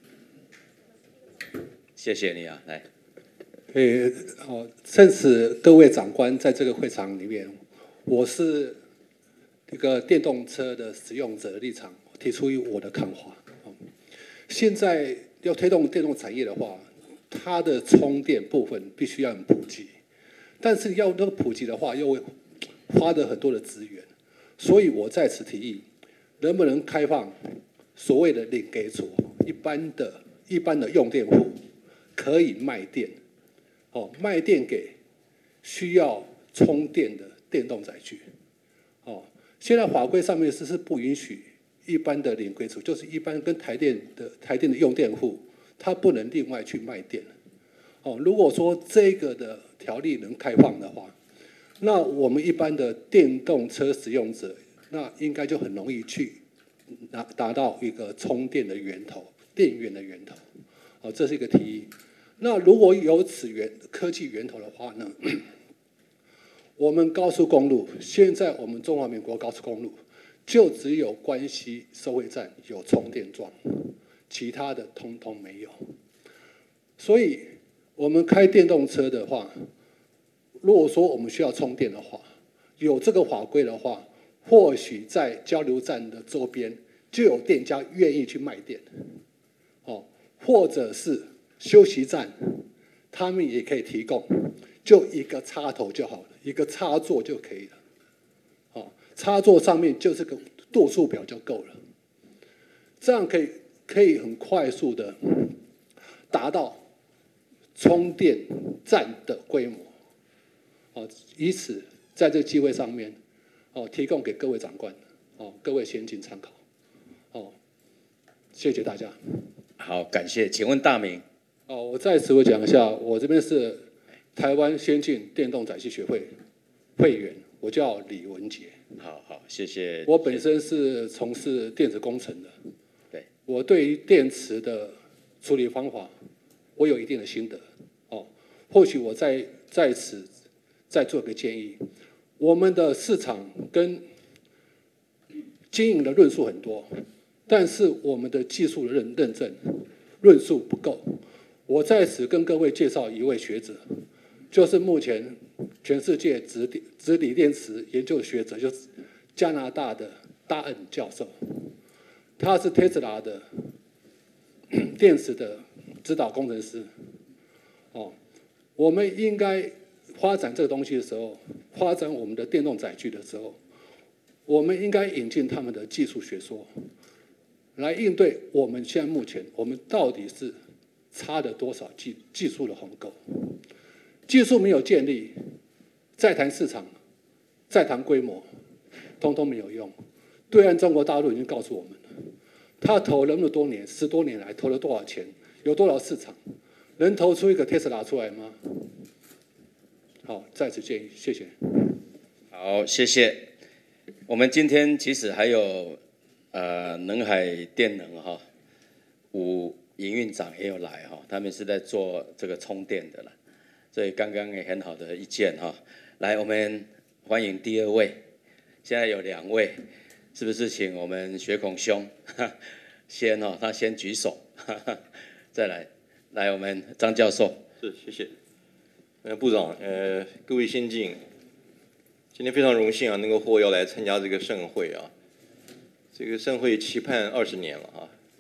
谢谢你啊，来。 诶，好，趁此各位长官在这个会场里面，我是这个电动车的使用者的立场，提出我的看法。现在要推动电动产业的话，它的充电部分必须要很普及，但是要那个普及的话，又会花的很多的资源，所以我在此提议，能不能开放所谓的零给组，一般的、一般的用电户可以卖电，哦，卖电给需要充电的电动载具，哦，现在法规上面是是不允许一般的零归组，就是一般跟台电的台电的用电户。它不能另外去卖电，哦。如果说这个的条例能开放的话，那我们一般的电动车使用者，那应该就很容易去达达到一个充电的源头、电源的源头，哦，这是一个提议。那如果有此源科技源头的话呢，我们高速公路现在我们中华民国高速公路就只有关西收费站有充电桩。其他的通通没有，所以我们开电动车的话，如果说我们需要充电的话，有这个法规的话，或许在交流站的周边就有店家愿意去卖电，哦，或者是休息站，他们也可以提供，就一个插头就好了，一个插座就可以了，哦，插座上面就是个度数表就够了，这样可以。可以很快速的达到充电站的规模，哦，以此在这个机会上面，哦，提供给各位长官，哦，各位先进参考，哦，谢谢大家。 好，感谢。请问大名？ 哦，我在此我讲一下，我这边是台湾先进电动载具学会会员，我叫李文杰。 好好，谢谢。 我本身是从事电子工程的。我对于电池的处理方法，我有一定的心得，哦，或许我在在此再做个建议。我们的市场跟经营的论述很多，但是我们的技术的认认证论述不够。我在此跟各位介绍一位学者，就是目前全世界直直锂电池研究学者，就是加拿大的大恩教授。他是 Tesla 的电池的指导工程师，哦，我们应该发展这个东西的时候，发展我们的电动载具的时候，我们应该引进他们的技术学说，来应对我们现在目前我们到底是差了多少技技术的鸿沟，技术没有建立，再谈市场，再谈规模，通通没有用。对岸中国大陆已经告诉我们了。他投了那么多年，十多年来投了多少钱？有多少市场？能投出一个 Tesla 出来吗？好，在此建议，谢谢。 好，谢谢。我们今天其实还有呃能海电能哈，吴营运长也有来哈，他们是在做这个充电的啦，所以刚刚也很好的意见哈。来，我们欢迎第二位，现在有两位。是不是请我们学孔兄先哦，他先举手，再来，来我们张教授。 是，谢谢。呃，部长，呃，各位先进，今天非常荣幸啊，能够获邀来参加这个盛会啊。这个盛会期盼二十年了啊，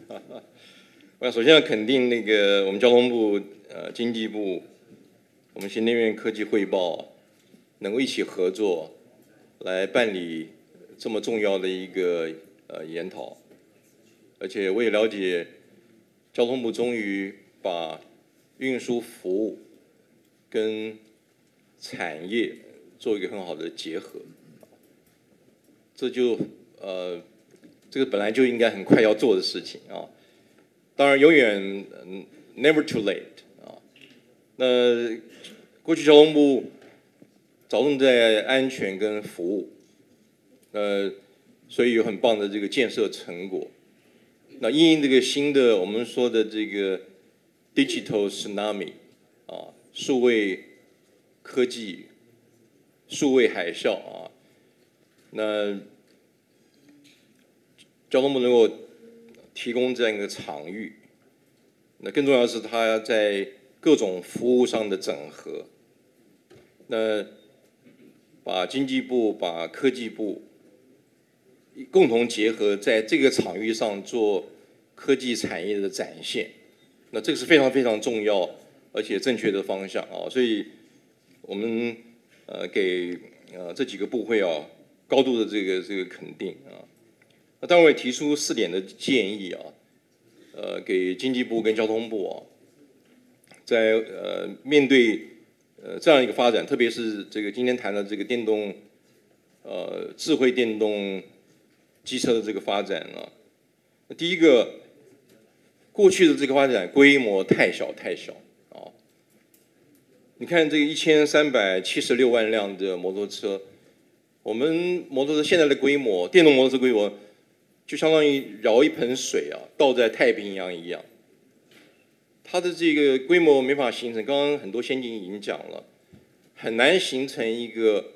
我想首先要肯定那个我们交通部、呃经济部、我们行政院科技汇报能够一起合作来办理这么重要的一个呃研讨，而且我也了解交通部终于把运输服务跟产业做一个很好的结合，这就呃这个本来就应该很快要做的事情啊。当然永远、嗯、never too late 啊。那过去交通部着重在安全跟服务，呃，所以有很棒的这个建设成果。那因应这个新的我们说的这个 digital tsunami 啊，数位科技、数位海啸啊，那交通部能够提供这样一个场域，那更重要的是它在各种服务上的整合，那把经济部、把科技部共同结合，在这个场域上做科技产业的展现，那这个是非常非常重要而且正确的方向啊，所以我们呃给呃这几个部会啊高度的这个这个肯定啊。那当然我也提出四点的建议啊，呃给经济部跟交通部啊，在呃面对呃这样一个发展，特别是这个今天谈的这个电动呃智慧电动机车的这个发展啊，第一个，过去的这个发展规模太小太小啊。你看这个一千三百七十六万辆的摩托车，我们摩托车现在的规模，电动摩托车规模，就相当于舀一盆水啊，倒在太平洋一样。它的这个规模没法形成，刚刚很多先进已经讲了，很难形成一个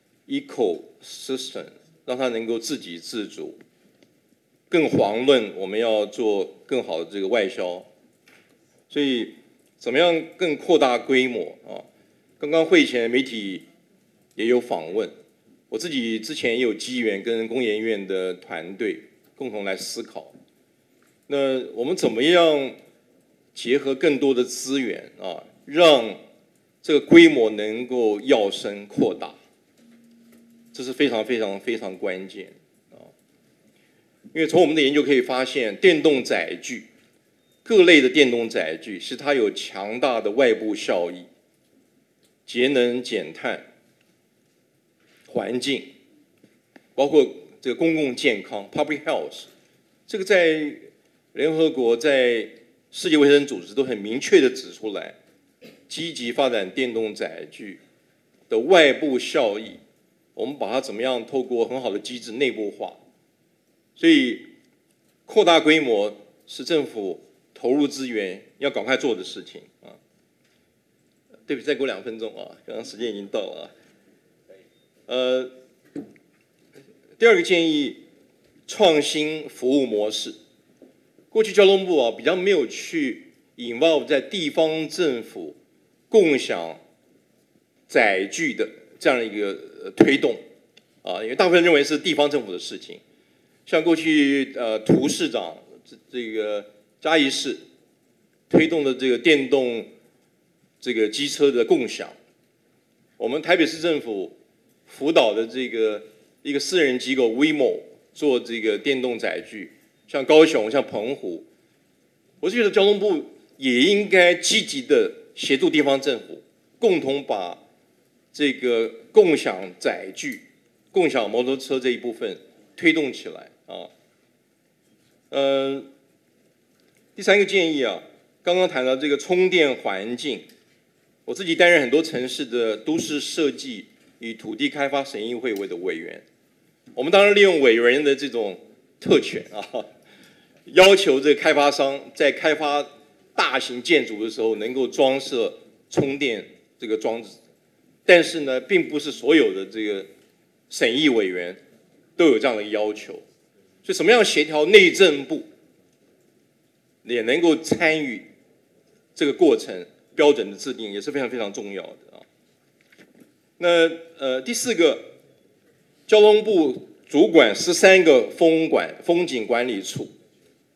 ecosystem， 让它能够自给自足。更遑论我们要做更好的这个外销，所以怎么样更扩大规模啊？刚刚会前媒体也有访问，我自己之前也有机缘跟工研院的团队共同来思考，那我们怎么样结合更多的资源啊，让这个规模能够跃升扩大，这是非常非常非常关键。因为从我们的研究可以发现，电动载具各类的电动载具是它有强大的外部效益，节能减碳、环境，包括这个公共健康 （public health）， 这个在联合国、在世界卫生组织都很明确的指出来，积极发展电动载具的外部效益，我们把它怎么样透过很好的机制内部化。所以，扩大规模是政府投入资源要赶快做的事情啊。对不起，再给我两分钟啊，刚刚时间已经到了啊。呃，第二个建议，创新服务模式。过去交通部啊比较没有去involve在地方政府共享载具的这样的一个推动啊，因为大部分人认为是地方政府的事情。像过去呃涂市长这这个嘉义市推动的这个电动这个机车的共享，我们台北市政府辅导的这个一个私人机构 WeMo 做这个电动载具，像高雄、像澎湖，我是觉得交通部也应该积极的协助地方政府，共同把这个共享载具、共享摩托车这一部分推动起来。啊，呃，第三个建议啊，刚刚谈到这个充电环境，我自己担任很多城市的都市设计与土地开发审议会的委员，我们当然利用委员的这种特权啊，要求这个开发商在开发大型建筑的时候能够装设充电这个装置，但是呢，并不是所有的这个审议委员都有这样的要求。所以，什么样协调内政部也能够参与这个过程，标准的制定也是非常非常重要的啊。那呃，第四个，交通部主管十三个风管风景管理处，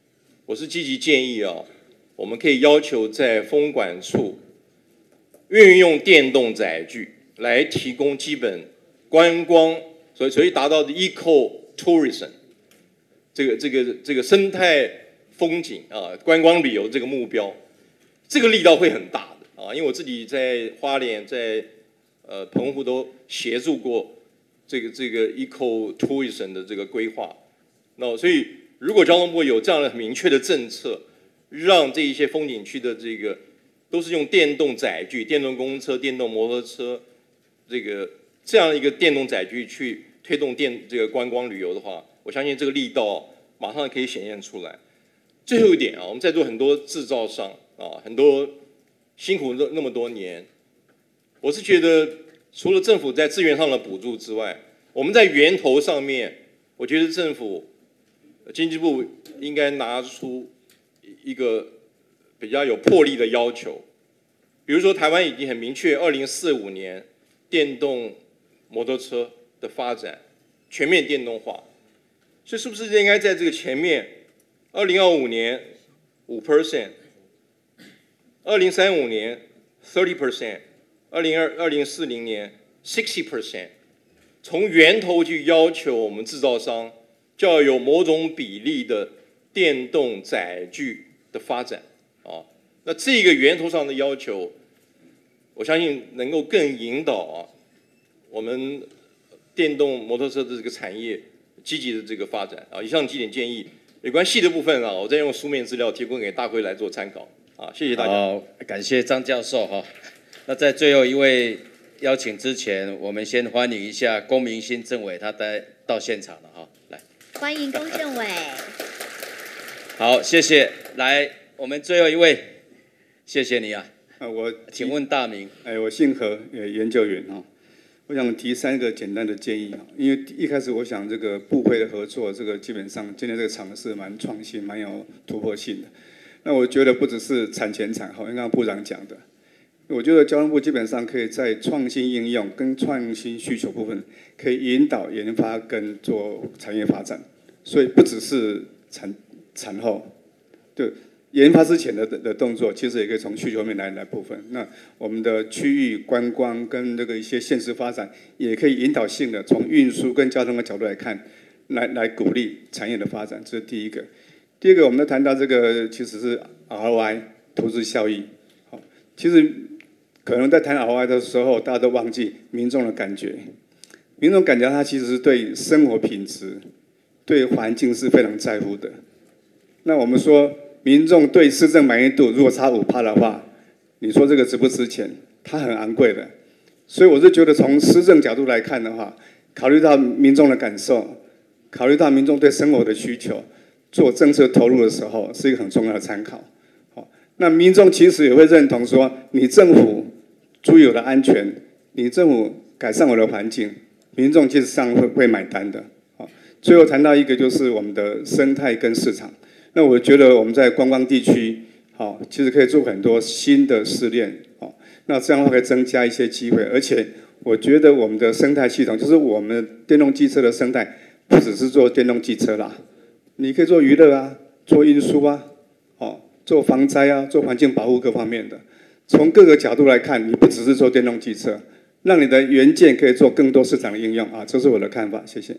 我是积极建议啊，我们可以要求在风管处运用电动载具来提供基本观光，所以所以达到 eco tourism 这个这个这个生态风景啊观光旅游这个目标，这个力道会很大的啊，因为我自己在花莲在呃澎湖都协助过这个这个 eco tourism 的这个规划，那所以如果交通部有这样的明确的政策，让这一些风景区的这个都是用电动载具、电动公车、电动摩托车，这个这样一个电动载具去推动电这个观光旅游的话，我相信这个力道马上可以显现出来。最后一点啊，我们在座很多制造商啊，很多辛苦了那么多年，我是觉得除了政府在资源上的补助之外，我们在源头上面，我觉得政府经济部应该拿出一个比较有魄力的要求，比如说台湾已经很明确，二零四五年电动摩托车的发展全面电动化，所以是不是应该在这个前面，二零二五年五 percent， 二零三五年 thirty percent， 二零二二零四零年 sixty percent， 从源头去要求我们制造商就要有某种比例的电动载具的发展啊，那这个源头上的要求，我相信能够更引导啊我们电动摩托车的这个产业积极的这个发展啊。以上几点建议，有关细的部分啊，我再用书面资料提供给大会来做参考啊。谢谢大家。 好，感谢张教授哈。那在最后一位邀请之前，我们先欢迎一下龚明鑫政委，他带到现场了哈，来。 欢迎龚政委。 好，谢谢。来，我们最后一位，谢谢你啊。 啊，我请问大名？ 哎，我姓何，呃，研究员哈。我想提三个简单的建议啊，因为一开始我想这个部会的合作，这个基本上今天这个尝试蛮创新、蛮有突破性的。那我觉得不只是产前产后，刚刚部长讲的，我觉得交通部基本上可以在创新应用跟创新需求部分，可以引导研发跟做产业发展，所以不只是产产后，对。研发之前的的动作，其实也可以从需求面来来部分。那我们的区域观光跟这个一些县市发展，也可以引导性的从运输跟交通的角度来看，来来鼓励产业的发展，这是第一个。第二个，我们谈到这个其实是 R O I 投资效益。好，其实可能在谈 R O I 的时候，大家都忘记民众的感觉。民众感觉他其实是对生活品质、对环境是非常在乎的。那我们说，民众对施政满意度如果差五趴的话，你说这个值不值钱？它很昂贵的，所以我是觉得从施政角度来看的话，考虑到民众的感受，考虑到民众对生活的需求，做政策投入的时候是一个很重要的参考。好，那民众其实也会认同说，你政府注意我的安全，你政府改善我的环境，民众其实上会会买单的。好，最后谈到一个就是我们的生态跟市场。那我觉得我们在观光地区，好，其实可以做很多新的试炼，好，那这样的话可以增加一些机会，而且我觉得我们的生态系统，就是我们电动机车的生态，不只是做电动机车啦，你可以做娱乐啊，做运输啊，哦，做防灾啊，做环境保护各方面的，从各个角度来看，你不只是做电动机车，让你的元件可以做更多市场的应用啊，这是我的看法，谢谢。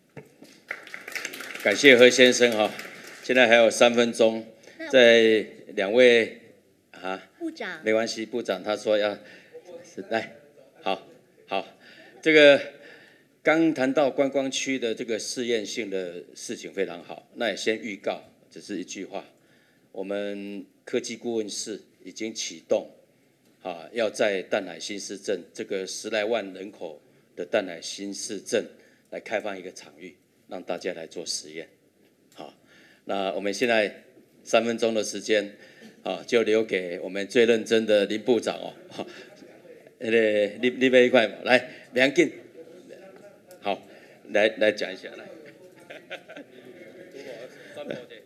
感谢何先生哈。现在还有三分钟，在两位啊， 部长没关系，部长他说要来，好，好，这个刚谈到观光区的这个试验性的事情非常好，那也先预告，只是一句话，我们科技顾问室已经启动，啊，要在淡海新市镇这个十来万人口的淡海新市镇来开放一个场域，让大家来做实验，好。那我们现在三分钟的时间，啊，就留给我们最认真的林部长哦。那个你你那一块嘛，来梁进，好，来来讲一下来。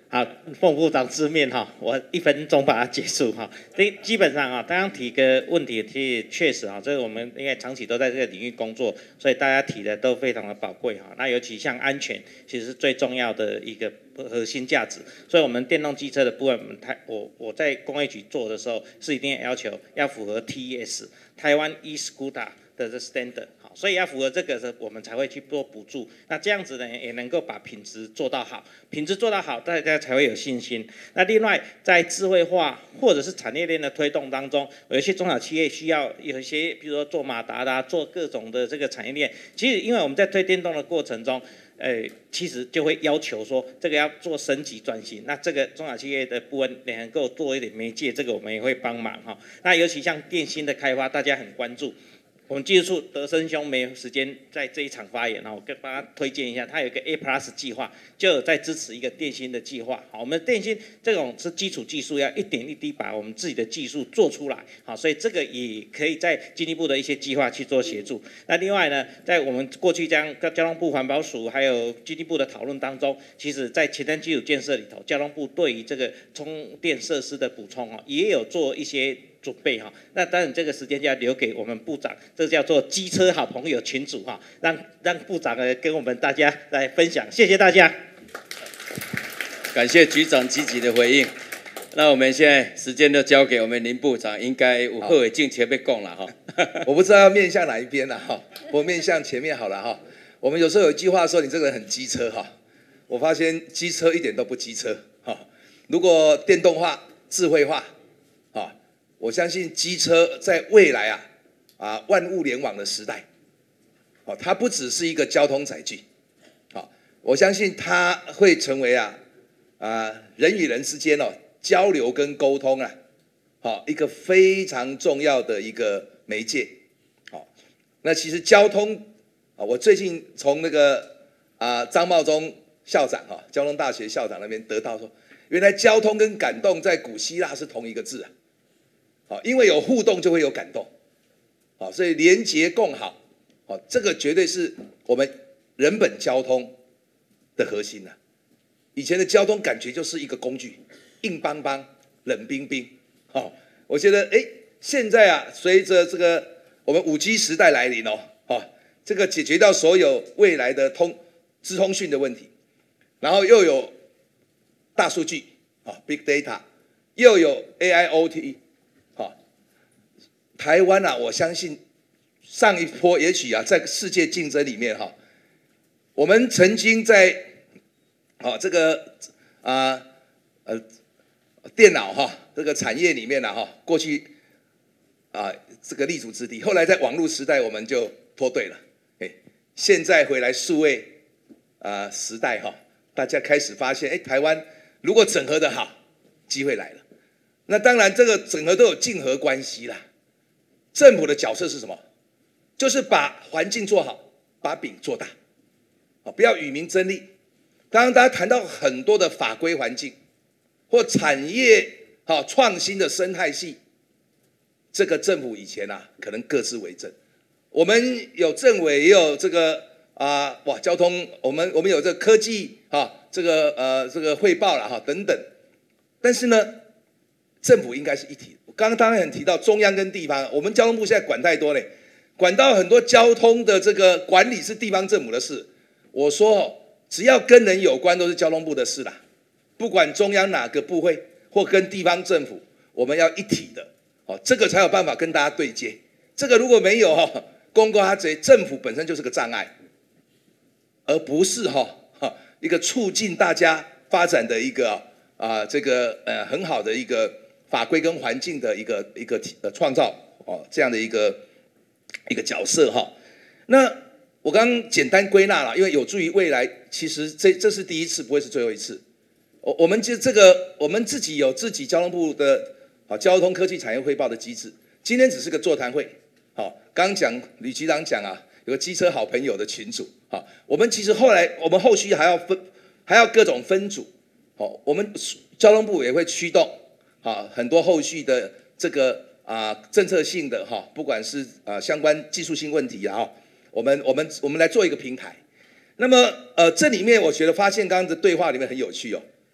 好，奉部长之命哈，我一分钟把它结束哈。基基本上啊，刚刚提个问题，其实确实啊，这个我们因为长期都在这个领域工作，所以大家提的都非常的宝贵哈。那尤其像安全，其实是最重要的一个核心价值。所以我们电动机车的部分，我们台我我在工业局做的时候，是一定要要求要符合 T E S 台湾 e-scooter 的这 standard。所以要符合这个，我们才会去做补助。那这样子呢，也能够把品质做到好，品质做到好，大家才会有信心。那另外，在智慧化或者是产业链的推动当中，有一些中小企业需要有一些，比如说做马达啦，做各种的这个产业链。其实，因为我们在推电动的过程中，呃，其实就会要求说，这个要做升级转型。那这个中小企业的部分也能够做一点媒介，这个我们也会帮忙哈。那尤其像电芯的开发，大家很关注。我们技术处德生兄没有时间在这一场发言，我跟帮他推荐一下，他有一个 A Plus 计划，就有在支持一个电芯的计划。好，我们电芯这种是基础技术，要一点一滴把我们自己的技术做出来。好，所以这个也可以在经济部的一些计划去做协助。那另外呢，在我们过去这样跟交通部环保署还有经济部的讨论当中，其实在前瞻基础建设里头，交通部对于这个充电设施的补充也有做一些准备哈。那当然这个时间就要留给我们部长，这叫做机车好朋友群组哈，让让部长呢跟我们大家来分享，谢谢大家。 感谢局长积极的回应。那我们现在时间就交给我们林部长，应该有后尾进前面讲了哈。 我不知道要面向哪一边了哈，我面向前面好了哈。我们有时候有一句话说你这个人很机车哈，我发现机车一点都不机车哈。如果电动化、智慧化，哈，我相信机车在未来啊啊万物联网的时代，哦，它不只是一个交通载具，好，我相信它会成为啊啊人与人之间哦交流跟沟通啊，好一个非常重要的一个媒介，好，那其实交通啊，我最近从那个啊张茂忠校长哈，交通大学校长那边得到说，原来交通跟感动在古希腊是同一个字啊，好，因为有互动就会有感动，好，所以连结共好，好，这个绝对是我们人本交通的核心呐、啊。以前的交通感觉就是一个工具，硬邦邦、冷冰冰，好，我觉得哎，现在啊，随着这个我们五 G 时代来临哦，好，这个解决掉所有未来的通资通讯的问题，然后又有大数据啊 ，Big Data， 又有 A I O T， 好，台湾啊，我相信上一波也许啊，在世界竞争里面哈，我们曾经在好这个啊呃电脑哈这个产业里面呢哈，过去啊这个立足之地，后来在网络时代我们就脱队了，哎，现在回来数位啊时代哈，大家开始发现，哎，台湾如果整合的好，机会来了。那当然，这个整合都有竞合关系啦。政府的角色是什么？就是把环境做好，把饼做大，好，不要与民争利。刚刚大家谈到很多的法规环境或产业好创新的生态系，这个政府以前啊可能各自为政。我们有政委，也有这个啊哇交通，我们我们有这个科技啊这个呃这个汇报了哈等等。但是呢，政府应该是一体。我刚刚当然很提到中央跟地方，我们交通部现在管太多嘞，管到很多交通的这个管理是地方政府的事。我说哦，只要跟人有关，都是交通部的事啦。不管中央哪个部会或跟地方政府，我们要一体的，哦，这个才有办法跟大家对接。这个如果没有哈，公共它这政府本身就是个障碍，而不是哈哈一个促进大家发展的一个啊这个呃很好的一个法规跟环境的一个一个呃创造哦这样的一个一个角色哈。那我刚刚简单归纳了，因为有助于未来，其实这这是第一次，不会是最后一次。我我们就这个我们自己有自己交通部的啊交通科技产业汇报的机制，今天只是个座谈会。好，刚讲吕局长讲啊，有个机车好朋友的群组。好，我们其实后来我们后续还要分，还要各种分组。好，我们交通部也会驱动啊很多后续的这个啊政策性的哈，不管是啊相关技术性问题啊，我们我们我们来做一个平台。那么呃这里面我觉得发现刚刚的对话里面很有趣哦，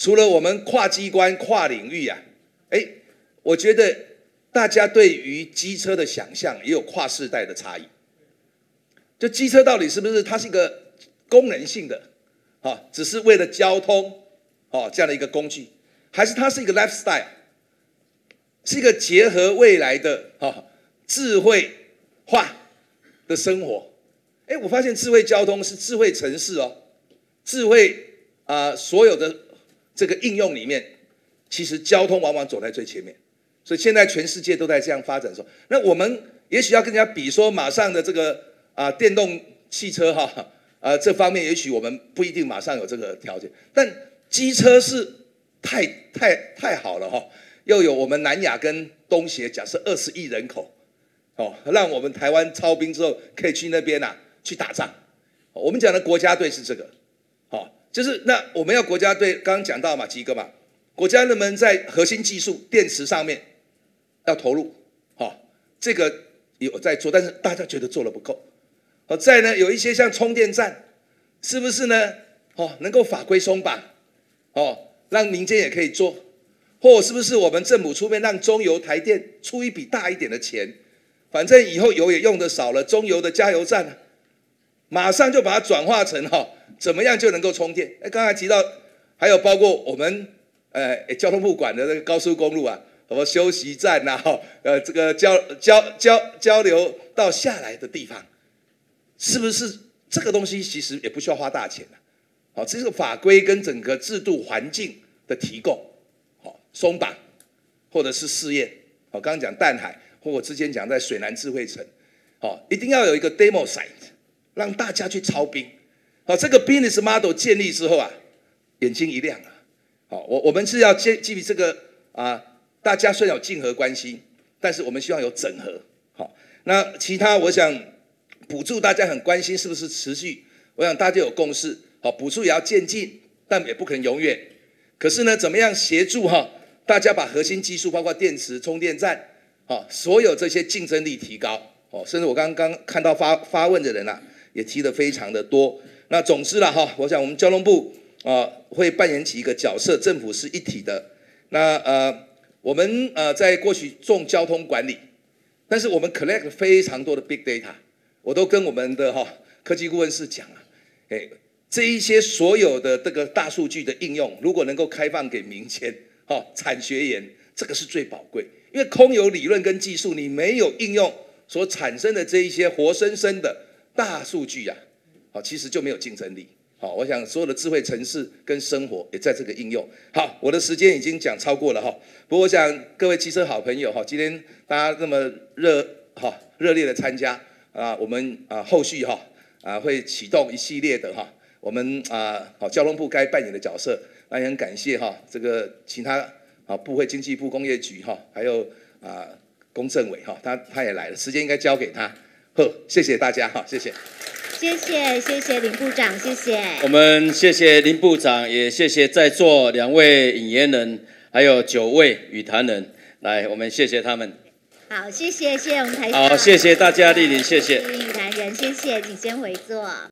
除了我们跨机关、跨领域啊，哎，我觉得大家对于机车的想象也有跨世代的差异。就机车到底是不是它是一个功能性的，啊，只是为了交通，哦这样的一个工具，还是它是一个 lifestyle， 是一个结合未来的哈智慧化的生活？哎，我发现智慧交通是智慧城市哦，智慧啊、呃、所有的这个应用里面，其实交通往往走在最前面。所以现在全世界都在这样发展的时候，那我们也许要跟人家比说，马上的这个啊、呃、电动汽车哈啊、呃、这方面，也许我们不一定马上有这个条件，但机车是太太太好了哈，又有我们南亚跟东协，假设二十亿人口，哦，让我们台湾操兵之后可以去那边啊去打仗。我们讲的国家队是这个，哦，就是那我们要国家队，刚刚讲到嘛几个嘛，国家能不能在核心技术电池上面要投入，哦，这个有在做，但是大家觉得做的不够。好，再呢有一些像充电站，是不是呢？哦，能够法规松绑，哦，让民间也可以做，或是不是我们政府出面让中油、台电出一笔大一点的钱，反正以后油也用的少了，中油的加油站马上就把它转化成哈、哦，怎么样就能够充电？哎，刚才提到还有包括我们呃交通部管的那个高速公路啊，什么休息站呐、啊，呃这个交交交交流到下来的地方，是不是这个东西其实也不需要花大钱啊？好，这是法规跟整个制度环境的提供，好松绑，或者是试验。好，刚刚讲淡海，或我之前讲在水南智慧城，好，一定要有一个 demo site， 让大家去操兵。好，这个 business model 建立之后啊，眼睛一亮啊。好，我我们是要基基于这个啊，大家虽然有竞合关系，但是我们希望有整合。好，那其他我想补助大家很关心是不是持续，我想大家有共识。好，补助也要渐进，但也不可能永远。可是呢，怎么样协助哈大家把核心技术，包括电池、充电站，好，所有这些竞争力提高。哦，甚至我刚刚看到发发问的人啊，也提得非常的多。那总之啦哈，我想我们交通部啊会扮演起一个角色，政府是一体的。那呃，我们呃在过去重交通管理，但是我们 collect 非常多的 big data， 我都跟我们的哈科技顾问室讲啊，哎。这一些所有的这个大数据的应用，如果能够开放给民间，哦，产学研，这个是最宝贵。因为空有理论跟技术，你没有应用所产生的这一些活生生的大数据啊，好，其实就没有竞争力。好，我想所有的智慧城市跟生活也在这个应用。好，我的时间已经讲超过了哈，不过我想各位汽车好朋友哈，今天大家那么热哈热烈的参加啊，我们啊后续哈啊会启动一系列的哈。我们啊，好，交通部该扮演的角色，那也很感谢哈，这个其他啊部会，经济部、工业局哈，还有啊公政委哈，他他也来了，时间应该交给他。呵，谢谢大家哈，谢谢。 谢谢谢谢林部长，谢谢。 我们谢谢林部长，也谢谢在座两位引言人，还有九位语坛人，来，我们谢谢他们。 好，谢谢谢谢我们台上。 好，谢谢大家莅临，谢谢。 语坛人，谢谢，请先回座。